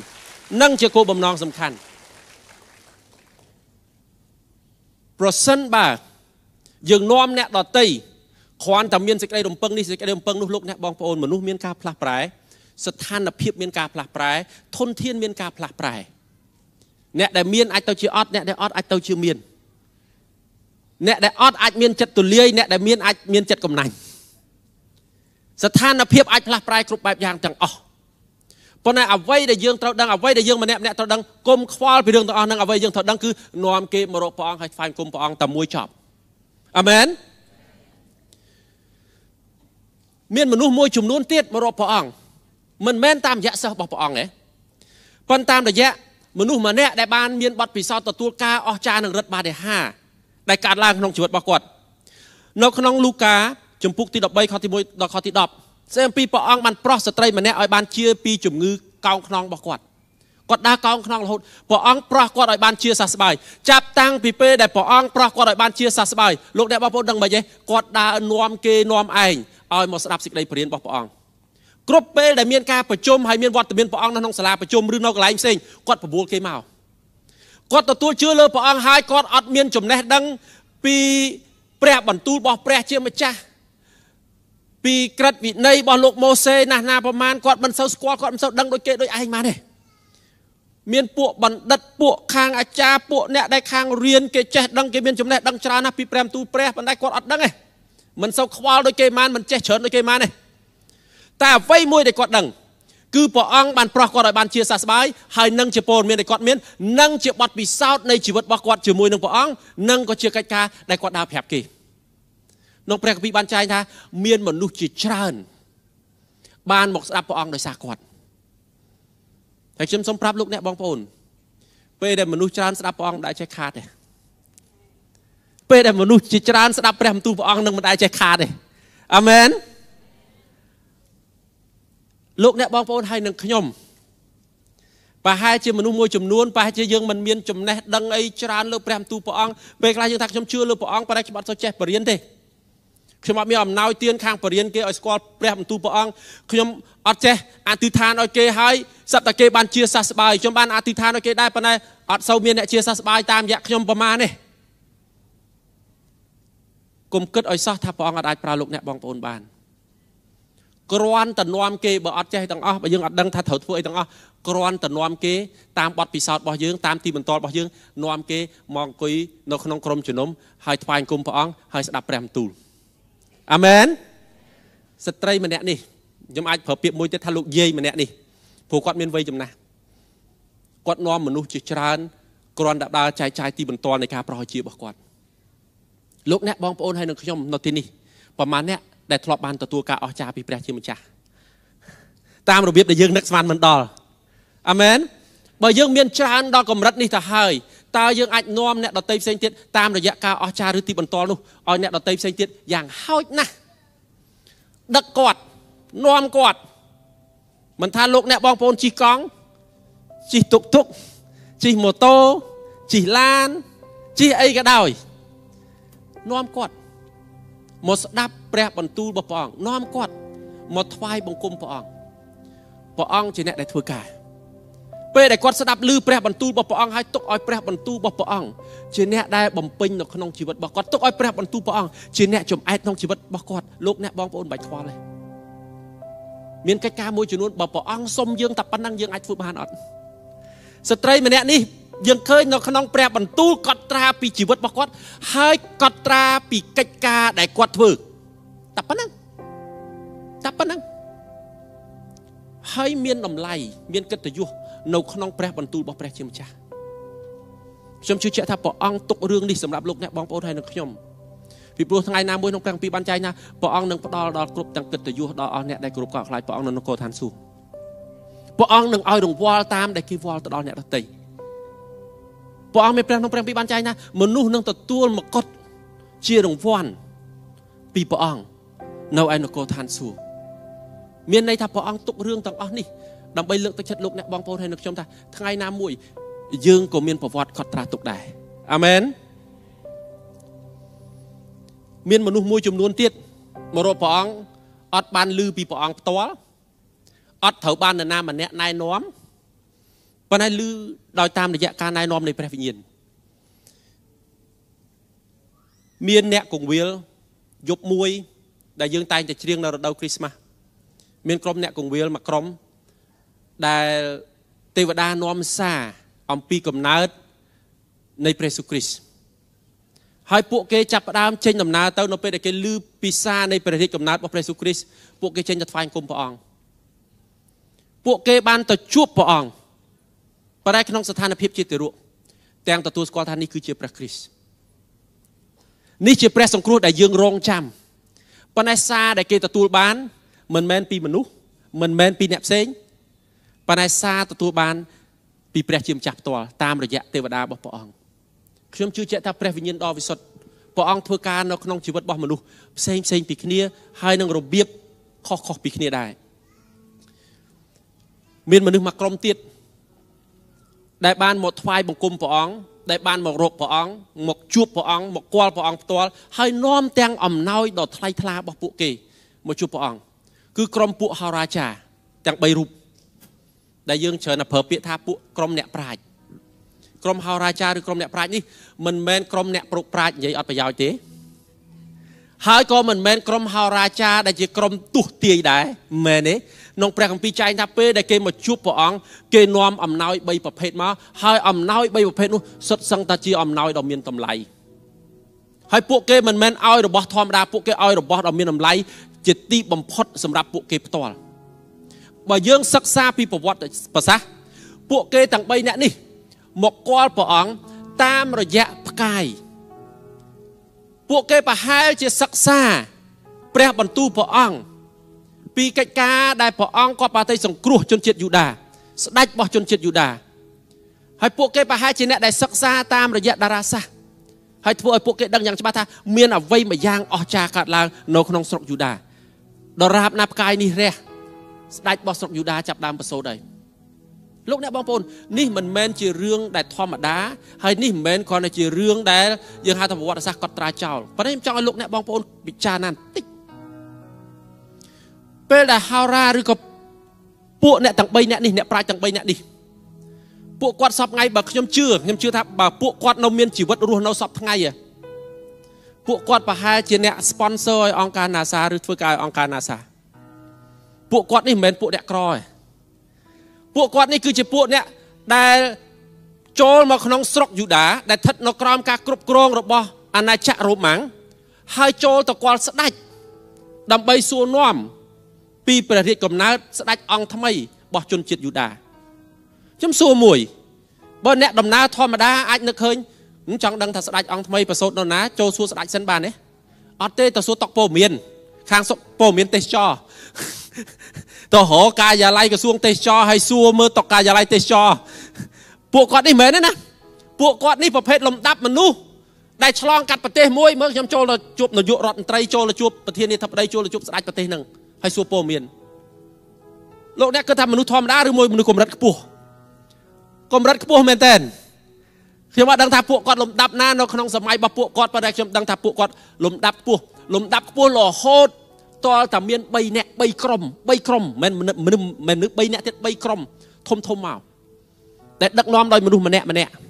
ប្រសិនបើយើងនាំអ្នកដតីគ្រាន់តែមានសេចក្តីរំពឹងនេះសេចក្តីរំពឹងនោះលោកអ្នកបងប្អូនមនុស្សមានការផ្លាស់ប្រែស្ថានភាពមានការផ្លាស់ប្រែធនធានមានការផ្លាស់ប្រែអ្នកដែលមានអាចទៅជាអត់អ្នកដែលអត់អាចទៅជាមានអ្នកដែលអត់អាចមានចិត្តទូលាយអ្នកដែលមានអាចមានចិត្តកំណាញ់ស្ថានភាពអាចផ្លាស់ប្រែគ្រប់បែបយ៉ាងទាំងអស់ប៉ុន្តែអ្វីដែលយើងត្រូវដឹងអ្វីដែលយើងម្នាក់ត្រូវដឹងគុំខ្វល់ពីរឿងទាំងអស់ហ្នឹងអ្វីយើងត្រូវដឹងគឺនាំគេមករកព្រះអង្គឲ្យថ្វាយគុំព្រះអង្គតែមួយចប់អាមែនមានមនុស្សមួយចំនួនទៀតមករកព្រះអង្គមិនមែនតាមរយៈសិស្សរបស់ព្រះអង្គទេប៉ុន្តែតាមរយៈមនុស្សម្នាក់ដែលបានមានបទពិសោធន៍ទទួលការអស្ចារ្យនឹងរិទ្ធបាទេហាដែលកើតឡើងក្នុងជីវិតរបស់គាត់នៅក្នុងលូកាជំពូកទី13ខទី1ដល់ខទី10ស្ដីអំពីព្រះអង្គបានប្រោះស្ត្រីម្នាក់ឲ្យបានជាពីជំងឺកោងខ្នងរបស់គាត់ដើរកោងខ្នងរហូតព្រះអង្គប្រោះគាត់ឲ្យបានជាសះស្បើយចាប់តាំងពីពេលដែលព្រះអង្គប្រោះគាត់ឲ្យបានជាសះស្បើយលោកអ្នកបងប្អូនដឹងមិនទេគាត់ដើរនាំគេនាំឯងឲ្យមកស្ដាប់សេចក្តីព្រានរបស់ព្រះអង្គគ្រប់ពេលដែលមានការប្រជុំហើយមានវត្តមានព្រះអង្គនៅក្នុងសាលាប្រជុំឬនៅកន្លែងផ្សេងគាត់បបួលគេមកគាត់ទទួលជឿលើព្រះអង្គហើយគាត់អត់មានចំណេះដឹងពីព្រះបន្ទូលរបស់ព្រះជាម្ចាស់ពីក្រឹតវិន័យរបស់លោកម៉ូសេណាស់ណាប្រមាណគាត់មិនសូវស្គាល់គាត់មិនសូវដឹងដូចគេដូចឯងមកទេមានពួកបណ្ឌិតពួកខាងអាចារ្យពួកអ្នកដែលខាងរៀនគេចេះដឹងគេមានចំណេះដឹងច្រើនណាស់ពីព្រះបន្ទូលព្រះប៉ុន្តែគាត់អត់ដឹងទេមិនសូវខ្វល់ដូចគេបានមិនចេះច្រើនដូចគេបានទេតែអ្វីមួយដែលគាត់ដឹងគឺព្រះអង្គបានប្រោះគាត់ឲ្យបានជាសះស្បើយហើយនឹងជាពលមានដែលគាត់មាននឹងជាបទពិសោធន៍នៃជីវិតរបស់គាត់ជាមួយនឹងព្រះអង្គនឹងក៏ជាកិច្ចការដែលគាត់ដើរប្រាប់គេក្នុងព្រះគម្ពីរបានចែងថាមានមនុស្សជាច្រើនបានមកស្ដាប់ព្រះអង្គដោយសារគាត់ហើយខ្ញុំសូមប្រាប់លោកអ្នកបងប្អូនពេលដែលមនុស្សច្រើនស្ដាប់ព្រះអង្គមិនដែលចេះខាតទេពេលដែលមនុស្សជាច្រើនស្ដាប់ព្រះបន្ទូលព្រះអង្គនឹងមិនដែលចេះខាតទេអាមែនលោកអ្នកបងប្អូនហើយនឹងខ្ញុំប្រហែលជាមនុស្សមួយចំនួនប្រហែលជាយើងមិនមានចំណេះដឹងអីច្រើនលើព្រះបន្ទូលព្រះអង្គពេលខ្លះយើងថាខ្ញុំជឿលើព្រះអង្គប៉ុន្តែខ្ញុំអត់សូវចេះបរៀនទេខ្ញុំអត់មានអំណោយទានខាងបរិញ្ញាគេឲ្យស្គាល់ព្រះបន្ទូលព្រះអង្គខ្ញុំអត់ចេះអធិដ្ឋានឲ្យគេហើយសត្វតែគេបានជាសះស្បើយខ្ញុំបានអធិដ្ឋានឲ្យគេដែរប៉ុន្តែអត់សូវមានអ្នកជាសះស្បើយតាមរយៈខ្ញុំប្រមាណទេគុំគិតឲ្យសោះថាព្រះអង្គអាចប្រើលោកអ្នកបងប្អូនបានគ្រាន់តែនាំគេបើអត់ចេះទាំងអស់បើយើងអត់ដឹងថាត្រូវធ្វើអីទាំងអស់គ្រាន់តែនាំគេតាមបទពិសោធន៍របស់យើងតាមទីបន្ទាល់របស់យើងនាំគេមកអង្គុយនៅក្នុងក្រុមជំនុំហើយថ្វាយគុំព្រះអង្គហើយស្ដាប់ព្រះបន្ទូលអាមែនស្ត្រីម្នាក់នេះខ្ញុំអាចប្រើពាក្យមួយទៀតថាលោកយាយម្នាក់នេះព្រោះគាត់មានវ័យចំណាស់គាត់នាំមនុស្សជាច្រើនគ្រាន់តែដើរចែកចាយទីបន្ទាល់នៃការប្រោសជារបស់គាត់លោកអ្នកបងប្អូនហើយនឹងខ្ញុំនៅទីនេះប្រហែលអ្នកដែលធ្លាប់បានទទួលការអស្ចារ្យពីព្រះជាម្ចាស់តាមរបៀបដែលយើងនឹកស្មានមិនដល់អាមែនបើយើងមានច្រើនដល់កម្រិតនេះទៅហើយតើយើងអាចនាំអ្នកដទៃផ្សេងទៀតតាមរយៈការអស្ចារ្យឬទីបន្ទាល់នោះឲ្យអ្នកដទៃផ្សេងទៀតយ៉ាងហោចណាស់ដឹកគាត់នាំគាត់មិនថាលោកអ្នកបងប្អូនជិះកង់ជិះតុកតុកជិះម៉ូតូជិះឡានជិះអីក៏ដោយនាំគាត់មកស្ដាប់ព្រះបន្ទូលរបស់ព្រះអង្គនាំគាត់មកថ្វាយបង្គំព្រះអង្គជាអ្នកដែលធ្វើការពេលដែលគាត់ស្ដាប់ឮព្រះបន្ទូលរបស់ព្រះអង្គហើយទុកឲ្យព្រះបន្ទូលរបស់ព្រះអង្គជាអ្នកដែលបំពេញនៅក្នុងជីវិតរបស់គាត់ទុកឲ្យព្រះបន្ទូលព្រះអង្គជាអ្នកជំអែតក្នុងជីវិតរបស់គាត់លោកអ្នកបងប្អូនមិនបាច់ខ្វល់ទេមានកិច្ចការមួយចំនួនបើព្រះអង្គសុំយើងតែប៉ុណ្ណឹងយើងអាចធ្វើបានអត់ស្ត្រីម្នាក់នេះយើងឃើញនៅក្នុងព្រះបន្ទូលកត់ត្រាពីជីវិតរបស់គាត់ហើយកត់ត្រាពីកិច្ចការដែលគាត់ធ្វើតែប៉ុណ្ណឹងហើយមានតម្លៃមានកិត្តិយសនៅក្នុងព្រះបន្ទូលរបស់ព្រះជាម្ចាស់ខ្ញុំជឿជាក់ថាព្រះអង្គទុករឿងនេះសម្រាប់លោកអ្នកបងប្អូនហើយនឹងខ្ញុំពីព្រោះថ្ងៃណាមួយក្នុងព្រះគម្ពីរបានចែងថាព្រះអង្គនឹងផ្ដល់ដល់គ្រប់ទាំងកិត្តិយសដល់អស់អ្នកដែលគោរពកោតខ្លាចព្រះអង្គនៅនគរឋានសួគ៌ព្រះអង្គនឹងឲ្យរង្វាល់តាមដែលគេវាល់ទៅដល់អ្នកដទៃព្រះអង្គមានព្រះក្នុងព្រះគម្ពីរបានចែងថាមនុស្សនឹងទទួលមកុដជារង្វាន់ពីព្រះអង្គនៅឯនគរឋានសួគ៌មានន័យថាព្រះអង្គទុករឿងទាំងអស់នេះដើម្បីលើកទឹកចិត្តលោកអ្នកបងប្អូនហើយនឹងខ្ញុំថាថ្ងៃណាមួយយើងក៏មានប្រវត្តិកត់ត្រាទុកដែរអាមែនមានមនុស្សមួយចំនួនទៀតមករកព្រះអង្គអត់បានឮពីព្រះអង្គផ្ទាល់អត់ត្រូវបាននរណាម្នាក់ណែនាំប៉ុន្តែឮដោយតាមរយៈការណែនាំនៃព្រះវិញ្ញាណមានអ្នកកងវិលយប់មួយដែលយើងតែងតែច្រៀងនៅរដូវគ្រីស្មាស់មានក្រុមអ្នកកងវិលមួយក្រុមដែលទេវតានាំសារអំពីកំណើតនៃព្រះយេស៊ូវគ្រីស្ទហើយពួកគេចាប់ផ្ដើមចេញដំណើរទៅនៅពេលដែលគេឮពីសារនៃព្រះរាជកំណើតរបស់ព្រះយេស៊ូវគ្រីស្ទពួកគេចេញទៅថ្វាយបង្គំព្រះអង្គពួកគេបានទៅជួបព្រះអង្គប៉ុន្តែក្នុងស្ថានភាពជាទារកទាំងទទួលស្គាល់ថានេះគឺជាព្រះគ្រីស្ទនេះជាព្រះសង្គ្រោះដែលយើងរងចាំប៉ុន្តែសារដែលគេទទួលបានមិនមែនពីមនុស្សមិនមែនពីអ្នកផ្សេងប៉ុន្តែសារទទួលបានពីព្រះជាម្ចាស់ផ្ទាល់តាមរយៈទេវតារបស់ព្រះអង្គខ្ញុំជឿជាក់ថាព្រះវិញ្ញាណដ៏វិសុទ្ធព្រះអង្គធ្វើការនៅក្នុងជីវិតរបស់មនុស្សផ្សេងពីគ្នាហើយនឹងរបៀបខុសពីគ្នាដែរមានមនុស្សមួយក្រុមទៀតដែលបានមកថ្វាយបង្គំព្រះអង្គដែលបានមករកព្រះអង្គមកជួបព្រះអង្គមកគាល់ព្រះអង្គផ្ទាល់ហើយនាំទាំងអំណោយដ៏ថ្លៃថ្លារបស់ពួកគេមកជួបព្រះអង្គគឺក្រុមពួកហោរាចាទាំង3រូបដែលយើងច្រើនតែប្រើពាក្យថាពួកក្រុមអ្នកប្រាជ្ញក្រុមហោរាចាឬក្រុមអ្នកប្រាជ្ញនេះមិនមែនក្រុមអ្នកប្រុកប្រាជ្ញនិយាយអត់ប្រយោជន៍ទេហើយក៏មិនមែនក្រុមហោរាចាដែលជាក្រុមទុះទាយដែរមែនទេក្នុងព្រះគម្ពីរចែងថាពេលដែលគេមកជួបព្រះអង្គគេនាំអំណោយ3ប្រភេទមកហើយអំណោយ3ប្រភេទនោះសុទ្ធសឹងតែជាអំណោយដ៏មានតម្លៃហើយពួកគេមិនមែនឲ្យរបស់ធម្មតាពួកគេឲ្យរបស់ដ៏មានតម្លៃជាទីបំផុតសម្រាប់ពួកគេផ្ទាល់បើយើងសិក្សាពីប្រវត្តិប្រសាសន៍ពួកគេទាំង3នាក់នេះមកគាល់ព្រះអង្គតាមរយៈផ្កាយពួកគេប្រហែលជាសិក្សាព្រះបន្ទូលព្រះអង្គពីកិច្ចការដែលព្រះអង្គក៏បានទៅសង្គ្រោះជនជាតិយូដាស្ដេចរបស់ជនជាតិយូដាហើយពួកគេប្រហែលជាអ្នកដែលសិក្សាតាមរយៈតារាសាស្ត្រហើយធ្វើឲ្យពួកគេដឹងយ៉ាងច្បាស់ថាមានអ្វីមួយយ៉ាងអស្ចារ្យកើតឡើងនៅក្នុងស្រុកយូដាដរាបណាផ្កាយនេះរះស្ដេចរបស់ស្រុកយូដាចាប់ដើមប្រសូតហើយលោកអ្នកបងប្អូននេះមិនមែនជារឿងដែលធម្មតាហើយនេះមិនមែនគ្រាន់តែជារឿងដែលយើងហៅថាប្រវត្តិសាស្ត្រកត់ត្រាចោលប៉ុន្តែខ្ញុំចង់ឲ្យលោកអ្នកបងប្អូនពិចារណាបន្តិចពេលដែលហោរាឬក៏ពួកអ្នកទាំង3អ្នកនេះអ្នកប្រាជ្ញទាំង3អ្នកនេះពួកគាត់សពថ្ងៃបើខ្ញុំជឿថាបើពួកគាត់នៅមានជីវិតរស់នៅសពថ្ងៃពួកគាត់ប្រហែលជាអ្នក sponsor ឲ្យអង្គការ NASA ឬធ្វើការឲ្យអង្គការ NASA ពួកគាត់នេះមិនមែនពួកអ្នកក្រទេពួកគាត់នេះគឺជាពួកអ្នកដែលចូលមកក្នុងស្រុកយូដាដែលស្ថិតនៅក្រោមការគ្រប់គ្រងរបស់អាណាចក្ររ៉ូម៉ាំងហើយចូលទៅគាល់ស្ដេចដើម្បីសួរនាំពីព្រះរាជកំណើតស្ដេចអង្គថ្មីរបស់ជនជាតិយូដាខ្ញុំសួរមួយបើអ្នកដំណើរធម្មតាអាចនឹកឃើញចង់ដឹងថាស្ដេចអង្គថ្មីប្រសូតនៅណាចូលសួរស្ដេចសិនបានទេអត់ទេទៅសួរតុកព័ត៌មានខាងសុខព័ត៌មានទេសចរទៅរកការិយាល័យក្រសួងទេសចរហើយសួរមើលតុការិយាល័យទេសចរពួកគាត់នេះមិនមែនទេណាពួកគាត់នេះប្រភេទលំដាប់មនុស្សដែលឆ្លងកាត់ប្រទេសមួយមើលខ្ញុំចូលទៅជួបនាយករដ្ឋមន្ត្រីចូលទៅជួបប្រធានាធិបតីចូលទៅជួបស្ដេចប្រទេសហ្នឹងហើយសួរព័ត៌មានលោកអ្នកគិតថាមនុស្សធម្មតាឬមួយមនុស្សកម្រិតខ្ពស់មែនតើខ្ញុំអត់ដឹងថាពួកគាត់លំដាប់ណានៅក្នុងសម័យរបស់ពួកគាត់ប៉ុន្តែខ្ញុំដឹងថាពួកគាត់លំដាប់ខ្ពស់រហូតតលតែមាន3នាក់3ក្រុមមិនមនុស្ស3នាក់ទៀត3ក្រុមធំមកដែលដឹកនាំដោយមនុស្សម្នាក់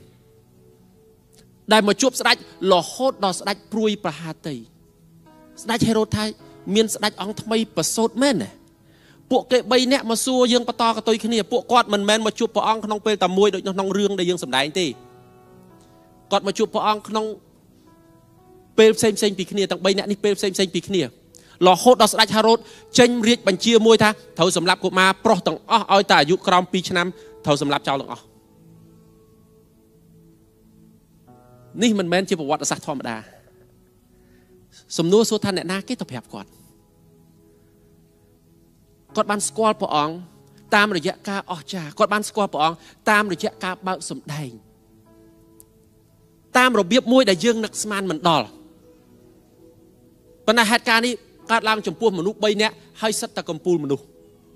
ដែលមកជួបស្ដេចរហូតដល់ស្ដេចព្រួយប្រហាតីស្ដេចហេរ៉ូតថាមានស្ដេចអង្គថ្មីប្រសូតមែនទេពួកគេ3នាក់មកសួរយើងបន្តកតុយគ្នាពួកគាត់មិនមែនមកជួបព្រះអង្គក្នុងពេលតែមួយដូចក្នុងរឿងដែលយើងសម្ដែងទេគាត់មកជួបព្រះអង្គក្នុងពេលផ្សេងពីគ្នាទាំង3នាក់នេះពេលផ្សេងពីគ្នារហូតដល់ស្ដេចហេរ៉ូតចេញរាជបញ្ជាមួយថាត្រូវសម្លាប់កុមារប្រុសទាំងអស់ឲ្យតែអាយុក្រោម2ឆ្នាំត្រូវសម្លាប់ចោលទាំងអស់នេះមិនមែនជាប្រវត្តិសាស្ត្រធម្មតាសំណួរសួរថាអ្នកណាគេទៅប្រាប់គាត់បានស្គាល់ព្រះអង្គតាមរយៈការអស្ចារ្យគាត់បានស្គាល់ព្រះអង្គតាមរយៈការបើកសម្ដែងតាមរបៀបមួយដែលយើងនឹកស្មានមិនដល់ប៉ុន្តែហេតុការណ៍នេះកើតឡើងចំពោះមនុស្ស3នាក់ហើយសិតតែកំពូលមនុស្ស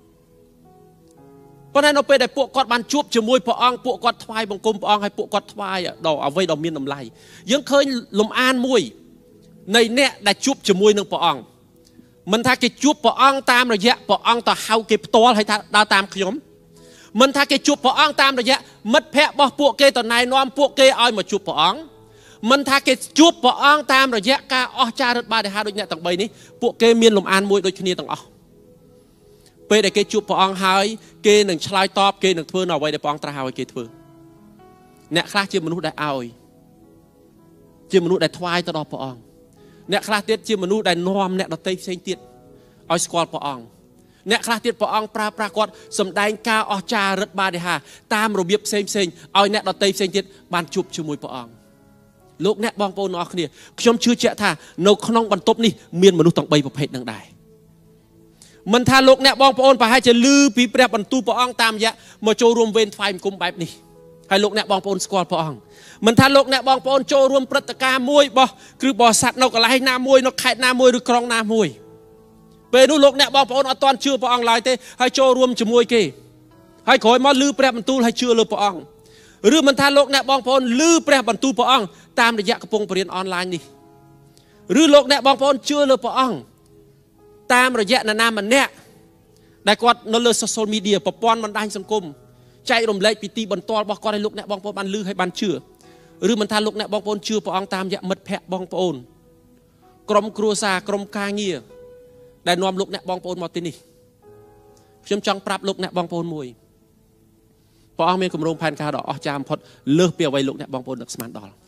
ប៉ុន្តែនៅពេលដែលពួកគាត់បានជួបជាមួយព្រះអង្គពួកគាត់ថ្វាយបង្គំព្រះអង្គហើយពួកគាត់ថ្វាយដល់អ្វីដ៏មានតម្លៃយើងឃើញលំអានមួយនៃអ្នកដែលជួបជាមួយនឹងព្រះអង្គមិនថាគេជួបព្រះអង្គតាមរយៈព្រះអង្គទៅហៅគេផ្ទាល់ហើយថាដើរតាមខ្ញុំមិនថាគេជួបព្រះអង្គតាមរយៈមិត្តភ័ក្តិរបស់ពួកគេទៅណែនាំពួកគេឲ្យមកជួបព្រះអង្គមិនថាគេជួបព្រះអង្គតាមរយៈការអស្ចារ្យរឹតបាដិហាដូចអ្នកទាំង3នេះពួកគេមានលំអានមួយដូចគ្នាទាំងអស់ពេលដែលគេជួបព្រះអង្គហើយគេនឹងឆ្លើយតបគេនឹងធ្វើនៅអ្វីដែលព្រះអង្គត្រាស់ឲ្យគេធ្វើអ្នកខ្លះជាមនុស្សដែលឲ្យជាមនុស្សដែលថ្វាយទៅដល់ព្រះអង្គអ្នកខ្លះទៀតជាមនុស្សដែលនាំអ្នកដទៃផ្សេងទៀតឲ្យស្គាល់ព្រះអង្គអ្នកខ្លះទៀតព្រះអង្គប្រើប្រាស់គាត់សម្ដែងការអស្ចារ្យរឹតបាដិហាតាមរបៀបផ្សេងឲ្យអ្នកដទៃផ្សេងទៀតបានជួបជាមួយព្រះអង្គលោកអ្នកបងប្អូនទាំងអស់គ្នាខ្ញុំជឿជាក់ថានៅក្នុងបន្ទប់នេះមានមនុស្សទាំង3ប្រភេទនឹងដែរមិនថាលោកអ្នកបងប្អូនប្រហែលជាឮពីព្រះបន្ទូលព្រះអង្គតាមរយៈមកចូលរួមវេនថ្វាយបង្គំបែបនេះហើយលោកអ្នកបងប្អូនស្គាល់ព្រះអង្គមិនថាលោកអ្នកបងប្អូនចូលរួមព្រឹត្តិការណ៍មួយរបស់គឺបរិស័ទនៅកន្លែងណាមួយនៅខេត្តណាមួយឬក្រុងណាមួយពេលនោះលោកអ្នកបងប្អូនអត់ទាន់ជឿព្រះអង្គឡើយទេហើយចូលរួមជាមួយគេហើយក្រោយមកឮព្រះបន្ទូលហើយជឿលើព្រះអង្គឬមិនថាលោកអ្នកបងប្អូនឮព្រះបន្ទូលព្រះអង្គតាមរយៈកំពុងបរៀនអនឡាញនេះឬលោកអ្នកបងប្អូនជឿលើព្រះអង្គតាមរយៈនរណាម្នាក់ដែលគាត់នៅលើ social media ប្រព័ន្ធបណ្ដាញសង្គមចែករំលែកពីទីបន្ទាល់របស់គាត់ឲ្យលោកអ្នកបងប្អូនបានឮហើយបានជឿឬមិនថាលោកអ្នកបងប្អូនជឿព្រះអង្គតាមរយៈមិត្តភ័ក្តិបងប្អូនក្រុមគ្រួសារក្រុមការងារដែលនាំលោកអ្នកបងប្អូនមកទីនេះខ្ញុំចង់ប្រាប់លោកអ្នកបងប្អូនមួយព្រះអង្គមានគម្រោងផែនការដ៏អស្ចារ្យបំផុតលើសពីអ្វីលោកអ្នកបងប្អូននឹកស្មានដល់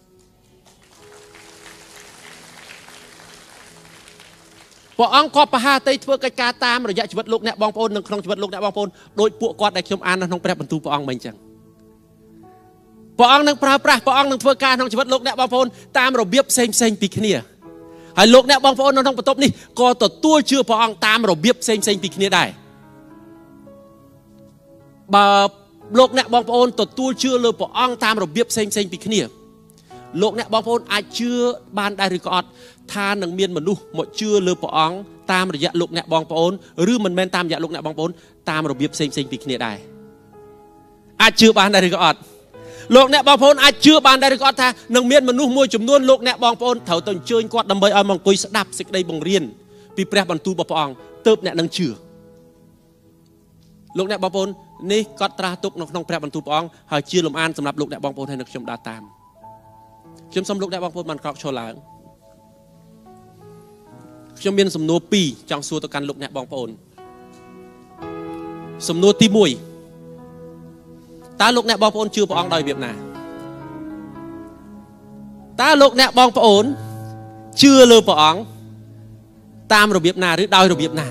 ព្រះអង្គក៏ប្រហាតីធ្វើកិច្ចការតាមរយៈជីវិតលោកអ្នកបងប្អូននិងក្នុងជីវិតលោកអ្នកបងប្អូនដោយពួកគាត់ដែលខ្ញុំអាននៅក្នុងព្រះបន្ទូលព្រះអង្គមិនអញ្ចឹងព្រះអង្គនឹងប្រើប្រាស់ព្រះអង្គនឹងធ្វើការក្នុងជីវិតលោកអ្នកបងប្អូនតាមរបៀបផ្សេងពីគ្នាហើយលោកអ្នកបងប្អូននៅក្នុងបន្ទប់នេះក៏ទទួលជឿព្រះអង្គតាមរបៀបផ្សេងពីគ្នាដែរបើលោកអ្នកបងប្អូនទទួលជឿលើព្រះអង្គតាមរបៀបផ្សេងពីគ្នាលោកអ្នកបងប្អូនអាចជឿបានដែរឬក៏អត់ថានឹងមានមនុស្សមកជឿលើព្រះអង្គតាមរយៈលោកអ្នកបងប្អូនឬមិនមែនតាមរយៈលោកអ្នកបងប្អូនតាមរបៀបផ្សេងពីគ្នាដែរអាអាចជឿបានដែរឬក៏អត់លោកអ្នកបងប្អូនអាចជឿបានដែរឬក៏អត់ថានឹងមានមនុស្សមួយចំនួនលោកអ្នកបងប្អូនត្រូវទៅអញ្ជើញគាត់ដើម្បីឲ្យមកអង្គុយស្ដាប់សេចក្តីបង្រៀនពីព្រះបន្ទូលរបស់ព្រះអង្គទើបអ្នកនឹងជឿលោកអ្នកបងប្អូននេះកត់ត្រាទុកនៅក្នុងព្រះបន្ទូលព្រះអង្គហើយជាលំអានសម្រាប់លោកអ្នកបងប្អូនហើយនឹងខ្ញុំដើរតាមខ្ញុំសូមលោកអ្នកបងប្អូនបានក្រោកឈរឡើងខ្ញុំមានសំណួរ2ចង់សួរទៅកាន់លោកអ្នកបងប្អូនសំណួរទី1តើលោកអ្នកបងប្អូនជឿព្រះអង្គដោយរបៀបណាតើលោកអ្នកបងប្អូនជឿលើព្រះអង្គតាមរបៀបណាឬដោយរបៀបណា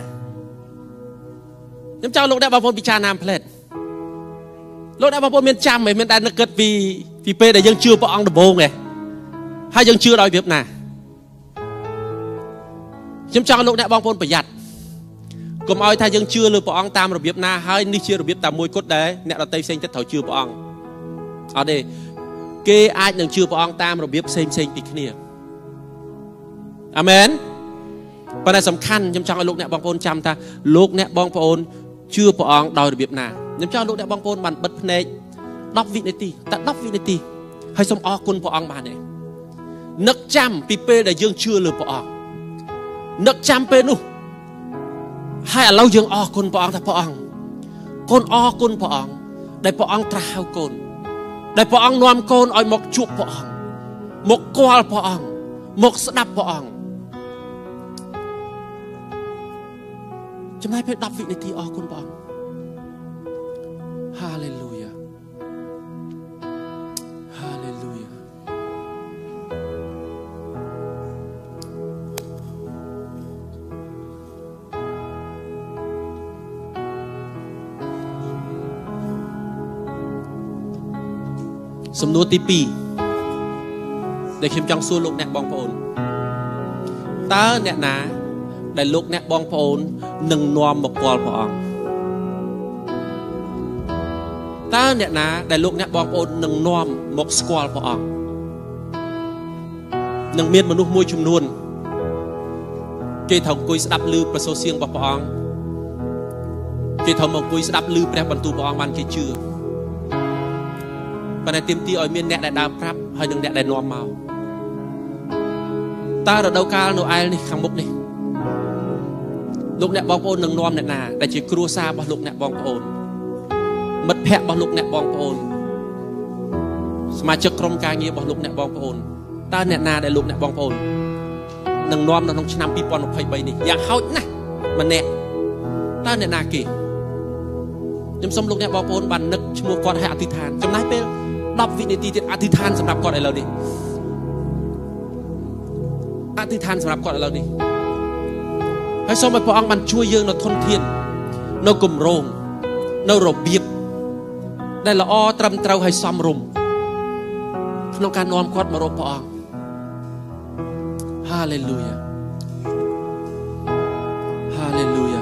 ខ្ញុំចង់លោកអ្នកបងប្អូនពិចារណាផ្លែតលោកអ្នកបងប្អូនមានចាំមិនមែនតែនឹកគិតពីពេលដែលយើងជឿព្រះអង្គដំបូងទេហើយយើងជឿដោយរបៀបណាខ្ញុំចង់លោកអ្នកបងប្អូនប្រយ័ត្នកុំឲ្យថាយើងជឿលើព្រះអង្គតាមរបៀបណាហើយនេះជារបៀបតែមួយគត់ដែរអ្នកដទៃផ្សេងទៀតត្រូវជឿព្រះអង្គអត់ទេគេអាចនឹងជឿព្រះអង្គតាមរបៀបផ្សេងពីគ្នាអាមែនប៉ុន្តែសំខាន់ខ្ញុំចង់ឲ្យលោកអ្នកបងប្អូនចាំថាលោកអ្នកបងប្អូនជឿព្រះអង្គដោយរបៀបណាខ្ញុំចង់លោកអ្នកបងប្អូនបានបិទភ្នែក10វិនាទីតែ10វិនាទីហើយសូមអរគុណព្រះអង្គបានទេនឹកចាំពីពេលដែលយើងជឿលើព្រះអង្គនឹកចាំពេលនោះហើយឥឡូវយើងអរគុណព្រះអង្គថាព្រះអង្គកូនអរគុណព្រះអង្គដែលព្រះអង្គត្រាស់ហៅកូនដែលព្រះអង្គនាំកូនឲ្យមកជួបព្រះអង្គមកគាល់ព្រះអង្គមកស្ដាប់ព្រះអង្គចំណាយពេល10វិនាទីអរគុណព្រះអង្គ Hallelujah Hallelujah សំណួរទី2ដែលខ្ញុំចង់សួរលោកអ្នកបងប្អូនតើអ្នកណាដែលលោកអ្នកបងប្អូននឹងនាំមកគាល់ព្រះអង្គតើអ្នកណាដែលលោកអ្នកបងប្អូននឹងនាំមកស្គាល់ព្រះអង្គនឹងមានមនុស្សមួយចំនួនគេត្រូវអង្គុយស្ដាប់ឮប្រសូរសៀងរបស់ព្រះអង្គគេត្រូវមកអង្គុយស្ដាប់ឮព្រះបន្ទូលព្រះអង្គបានគេជឿប៉ុន្តែទាមទារឲ្យមានអ្នកដែលដើរប្រាប់ហើយនឹងអ្នកដែលនាំមកតើរដូវកាលនៅឯលនេះខាងមុខនេះលោកអ្នកបងប្អូននឹងនាំអ្នកណាដែលជាគ្រួសាររបស់លោកអ្នកបងប្អូនមិត្តភ័ក្តិរបស់លោកអ្នកបងប្អូនសមាជិកក្រុមការងាររបស់លោកអ្នកបងប្អូនតើអ្នកណាដែលលោកអ្នកបងប្អូននឹងនាំនៅក្នុងឆ្នាំ2023នេះយ៉ាងហោចណាស់ម្នាក់តើអ្នកណាគេខ្ញុំសូមលោកអ្នកបងប្អូនបាននឹកឈ្មោះគាត់ឲ្យអធិដ្ឋានចំណាយពេល10វិនាទីទៀតអធិដ្ឋានសម្រាប់គាត់ឥឡូវនេះអធិដ្ឋានសម្រាប់គាត់ឥឡូវនេះហើយសូមឲ្យព្រះអង្គបានជួយយើងនៅធនធាននៅគម្រោងនៅរបៀបដែលល្អត្រឹមត្រូវហើយសមរម្យក្នុងការនាំគាត់មករកព្រះអង្គ Hallelujah Hallelujah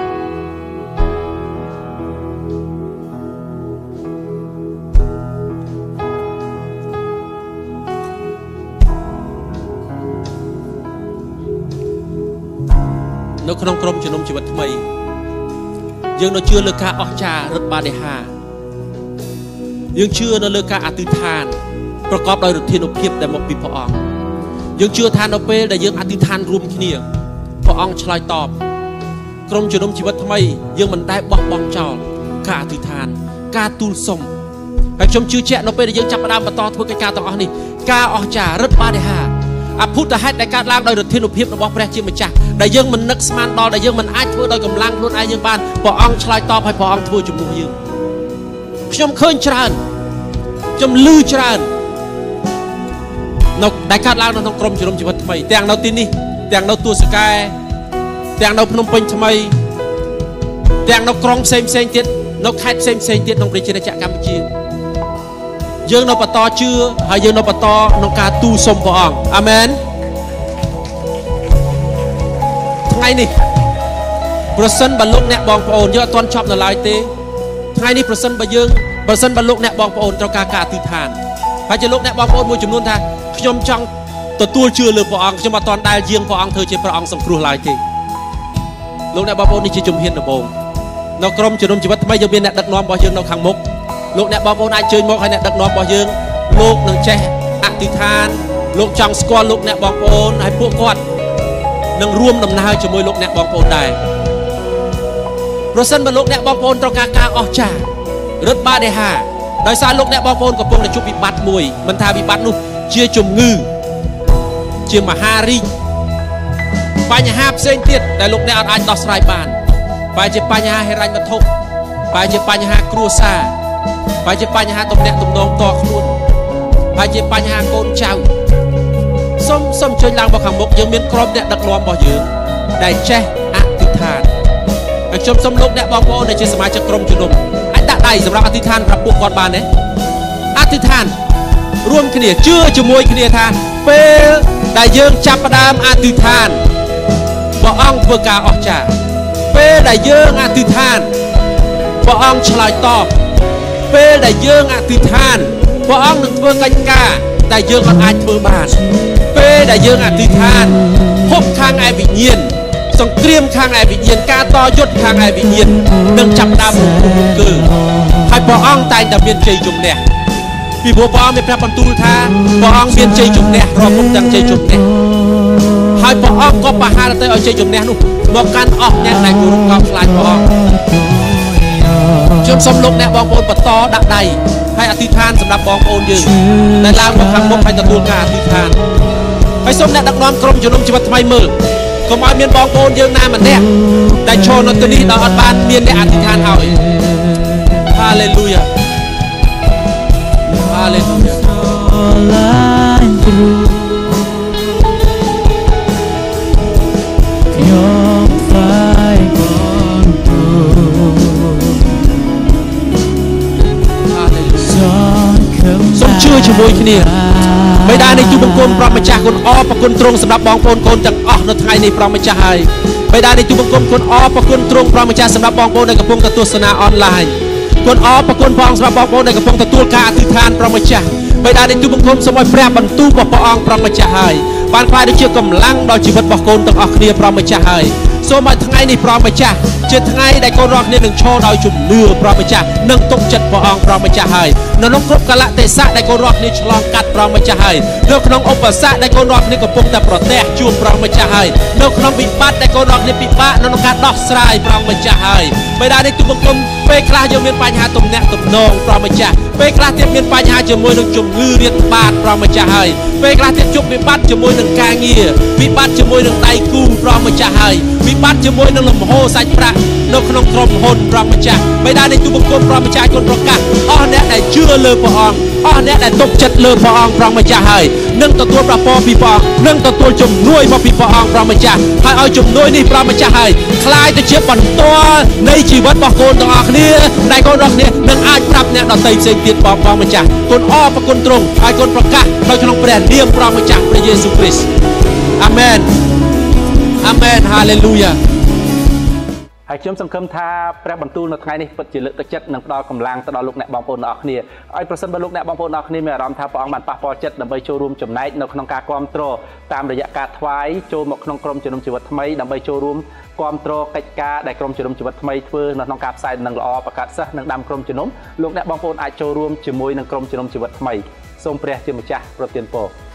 នៅក្នុងក្រុមជំនុំជីវិតថ្មីយើងនៅជឿលើការអស្ចារ្យឫទ្ធិបាដិហាយើងជឿនៅលើការអធិដ្ឋានប្រកបដោយឫទ្ធានុភាពដែលមកពីព្រះអង្គយើងជឿថានៅពេលដែលយើងអធិដ្ឋានរួមគ្នាព្រះអង្គឆ្លើយតបក្រុមជំនុំជីវិតថ្មីយើងមិនដែលបោះបង់ចោលការអធិដ្ឋានការទូលសុំហើយខ្ញុំជឿជាក់នៅពេលដែលយើងចាប់ផ្ដើមបន្តធ្វើកិច្ចការទាំងអស់នេះការអស្ចារ្យឫទ្ធិបាដិហាអភូតហេតុដែលកើតឡើងដោយឫទ្ធានុភាពរបស់ព្រះជាម្ចាស់ដែលយើងមិននឹកស្មានដល់ដែលយើងមិនអាចធ្វើដោយកម្លាំងខ្លួនឯងយើងបានព្រះអង្គឆ្លើយតបឲ្យព្រះអង្គធ្វើជំនួសយើងខ្ញុំឃើញច្រើនខ្ញុំឮច្រើននៅដែលកើតឡើងនៅក្នុងក្រុមជំនុំជីវិតថ្មីទាំងនៅទីនេះទាំងនៅទួលសកែទាំងនៅភ្នំពេញថ្មីទាំងនៅក្រុងផ្សេងទៀតនៅខេត្តផ្សេងទៀតក្នុងប្រជាជាតិកម្ពុជាយើងនៅបន្តជឿហើយយើងនៅបន្តក្នុងការទូលសុំព្រះអង្គអាមែនថ្ងៃនេះប្រសិនបើលោកអ្នកបងប្អូនយើងអត់ទាន់ចប់នៅឡើយទេថ្ងៃនេះប្រសិនបើលោកអ្នកបងប្អូនត្រូវការការអធិដ្ឋានហើយជាលោកអ្នកបងប្អូនមួយចំនួនថាខ្ញុំចង់ទទួលជឿលើព្រះអង្គខ្ញុំអត់ទាន់ដែលយាងព្រះអង្គធ្វើជាព្រះអង្គសង្គ្រោះឡើយទេលោកអ្នកបងប្អូននេះជាជំហានដំបូងនៅក្រុមជំនុំជីវិតថ្មីយើងមានអ្នកដឹកនាំរបស់យើងនៅខាងមុខលោកអ្នកបងប្អូនអាចជើញមកឲ្យអ្នកដឹកនាំរបស់យើងលោកនឹងចេះអធិដ្ឋានលោកចង់ស្គាល់លោកអ្នកបងប្អូនហើយពួកគាត់នឹងរួមដំណើរជាមួយលោកអ្នកបងប្អូនដែរប្រសិនបើលោកអ្នកបងប្អូនត្រូវការអស្ចារ្យរឹតបាដេហាដោយសារលោកអ្នកបងប្អូនកំពុងតែជួបវិបត្តិមួយមិនថាវិបត្តិនោះជាជំងឺជាមហារីកបញ្ហាផ្សេងទៀតដែលលោកអ្នកអាចដោះស្រាយបានបែរជាបញ្ហាហិរញ្ញវត្ថុបែរជាបញ្ហាគ្រួសារបែរជាបញ្ហាទំនាក់ទំនងតខ្លួនបែរជាបញ្ហាកូនចៅសូមជួយឡើងមកខាងមុខយើងមានក្រុមអ្នកដឹកនាំរបស់យើងដែលចេះអធិដ្ឋានហើយខ្ញុំសូមលោកអ្នកបងប្អូនដែលជាសមាជិកក្រុមជំនុំអាចដាក់ដៃសម្រាប់អធិដ្ឋានប្រាប់ពួកគាត់បានទេអធិដ្ឋានរួមគ្នាជឿជាមួយគ្នាថាពេលដែលយើងចាប់ផ្ដើមអធិដ្ឋានព្រះអង្គធ្វើការអស្ចារ្យពេលដែលយើងអធិដ្ឋានព្រះអង្គឆ្លើយតបពេលដែលយើងអធិដ្ឋានព្រះអង្គនឹងធ្វើកិច្ចការដែលយើងអាចធ្វើបានពេលដែលយើងអធិដ្ឋានហុកខាងឯវិញ្ញាណសង្គ្រាមខាងឯវិញ្ញាណការតយុទ្ធខាងឯវិញ្ញាណនឹងចាប់ផ្ដើមគឺហើយព្រះអង្គតែងតែមានជ័យជំនះពីព្រោះព្រះអង្គមានប្រាប់បន្ទូលថាព្រះអង្គមានជ័យជំនះរាប់ពុំទាំងជ័យជំនះហើយព្រះអង្គក៏ប្រហារទៅឲ្យជ័យជំនះនោះមកកាន់អស់អ្នកដែលគោរពកោតខ្លាចព្រះអង្គខ្ញុំសូមលោកអ្នកបងប្អូនបន្តដាក់ដៃហើយអធិដ្ឋានសម្រាប់បងប្អូនយើងដែលឡើងមកខាងមុខហើយទទួលការអធិដ្ឋានហើយសូមអ្នកដឹកនាំក្រុមជំនុំជីវិតថ្មីមើលកុំឲ្យមានបងប្អូនយើងណាម្នាក់ដែលឈរនៅទីនេះដោយអត់បានមានអ្នកអធិដ្ឋានហើយហាឡេលូយ៉ាហាឡេលូយ៉ាសូមជឿជាមួយគ្នាបិតានៃទូបង្គំព្រះម្ចាស់គុណអរគុណទ្រង់សម្រាប់បងប្អូនកូនទាំងអស់នៅថ្ងៃនេះព្រះម្ចាស់ហើយបិតានៃទូបង្គំគុណអរគុណទ្រង់ព្រះម្ចាស់សម្រាប់បងប្អូនដែលកំពុងទស្សនាអនឡាញគុណអរគុណផងសម្រាប់បងប្អូនដែលកំពុងទទួលការអធិដ្ឋានព្រះម្ចាស់បិតានៃទូបង្គំសូមឲ្យព្រះបន្ទូលរបស់ព្រះអង្គព្រះម្ចាស់ហើយបានក្លាយទៅជាកម្លាំងដល់ជីវិតរបស់កូនទាំងអស់គ្នាព្រះម្ចាស់ហើយសូមឲ្យថ្ងៃនេះព្រះម្ចាស់ជាថ្ងៃដែលកូនរាល់គ្នានឹងឈរដោយជំនឿព្រះម្ចាស់និងទុកចិត្តព្រះអង្គព្រះម្ចាស់ហើយនៅក្នុងគ្រប់កាលៈទេសៈដែលកូនរាល់គ្នាឆ្លងកាត់ព្រះម្ចាស់ហើយនៅក្នុងឧបសគ្គដែលកូនរាល់គ្នាកំពុងតែប្រទះជួបព្រះម្ចាស់ហើយនៅក្នុងវិបត្តិដែលកូនរាល់គ្នាពិបាកនៅក្នុងការដោះស្រាយព្រះម្ចាស់ហើយបិតានៃទូបង្គំពេលខ្លះយើងមានបញ្ហាទំនាក់ទំនងព្រះម្ចាស់ពេលខ្លះទៀតមានបញ្ហាជាមួយនឹងជំងឺរាតត្បាតព្រះម្ចាស់ហើយពេលខ្លះទៀតជួបវិបត្តិជាមួយនឹងការងារវិបត្តិជាមួយនឹងដៃគូព្រះម្ចាស់ហើយវិបត្តិជាមួយនឹងលំហូរសាច់ប្រាក់នៅក្នុងក្រុមហ៊ុនព្រះម្ចាស់បិតានៃទូបង្គំព្រះម្ចាស់គុណប្រកាសអស់អ្នកដែលជឿលើព្រះអង្គអស់អ្នកដែលទុកចិត្តលើព្រះអង្គព្រះម្ចាស់ហើយនឹងទទួលប្រពរពីព្រះអង្គនឹងទទួលជំនួយមកពីព្រះអង្គព្រះម្ចាស់ហើយឲ្យជំនួយនេះព្រះម្ចាស់ហើយคล้ายទៅជាបន្ទាល់នៃជីវិតរបស់កូនទាំងអស់គ្នាដែលកូនរបស់គ្នានឹងអាចប្រាប់អ្នកដទៃផ្សេងទៀតព្រះម្ចាស់គុណអរគុណទ្រង់ហើយគុណប្រកាសនៅក្នុងព្រះនាមព្រះម្ចាស់ព្រះយេស៊ូវគ្រីស្ទអាមែនអាមែនហាឡេលូយ៉ាហើយខ្ញុំសង្ឃឹមថាព្រះបន្ទូលនៅថ្ងៃនេះពិតជាលើកទឹកចិត្តនិងផ្ដល់កម្លាំងទៅដល់លោកអ្នកបងប្អូនទាំងអស់គ្នាឲ្យប្រសិនបើលោកអ្នកបងប្អូនទាំងអស់គ្នាមានអារម្មណ៍ថាព្រះអង្គបានប៉ះពាល់ចិត្តដើម្បីចូលរួមចំណែកនៅក្នុងការគាំទ្រតាមរយៈការថ្វាយចូលមកក្នុងក្រុមជំនុំជីវិតថ្មីដើម្បីចូលរួមគាំទ្រកិច្ចការដែលក្រុមជំនុំជីវិតថ្មីធ្វើនៅក្នុងការផ្សាយដំណឹងល្អបង្កើតសិស្សនិងដាំក្រុមជំនុំលោកអ្នកបងប្អូនអាចចូលរួមជាមួយនឹងក្រុមជំនុំជីវិតថ្មីសូមព្រះជាម្ចាស់ប្រទានពរ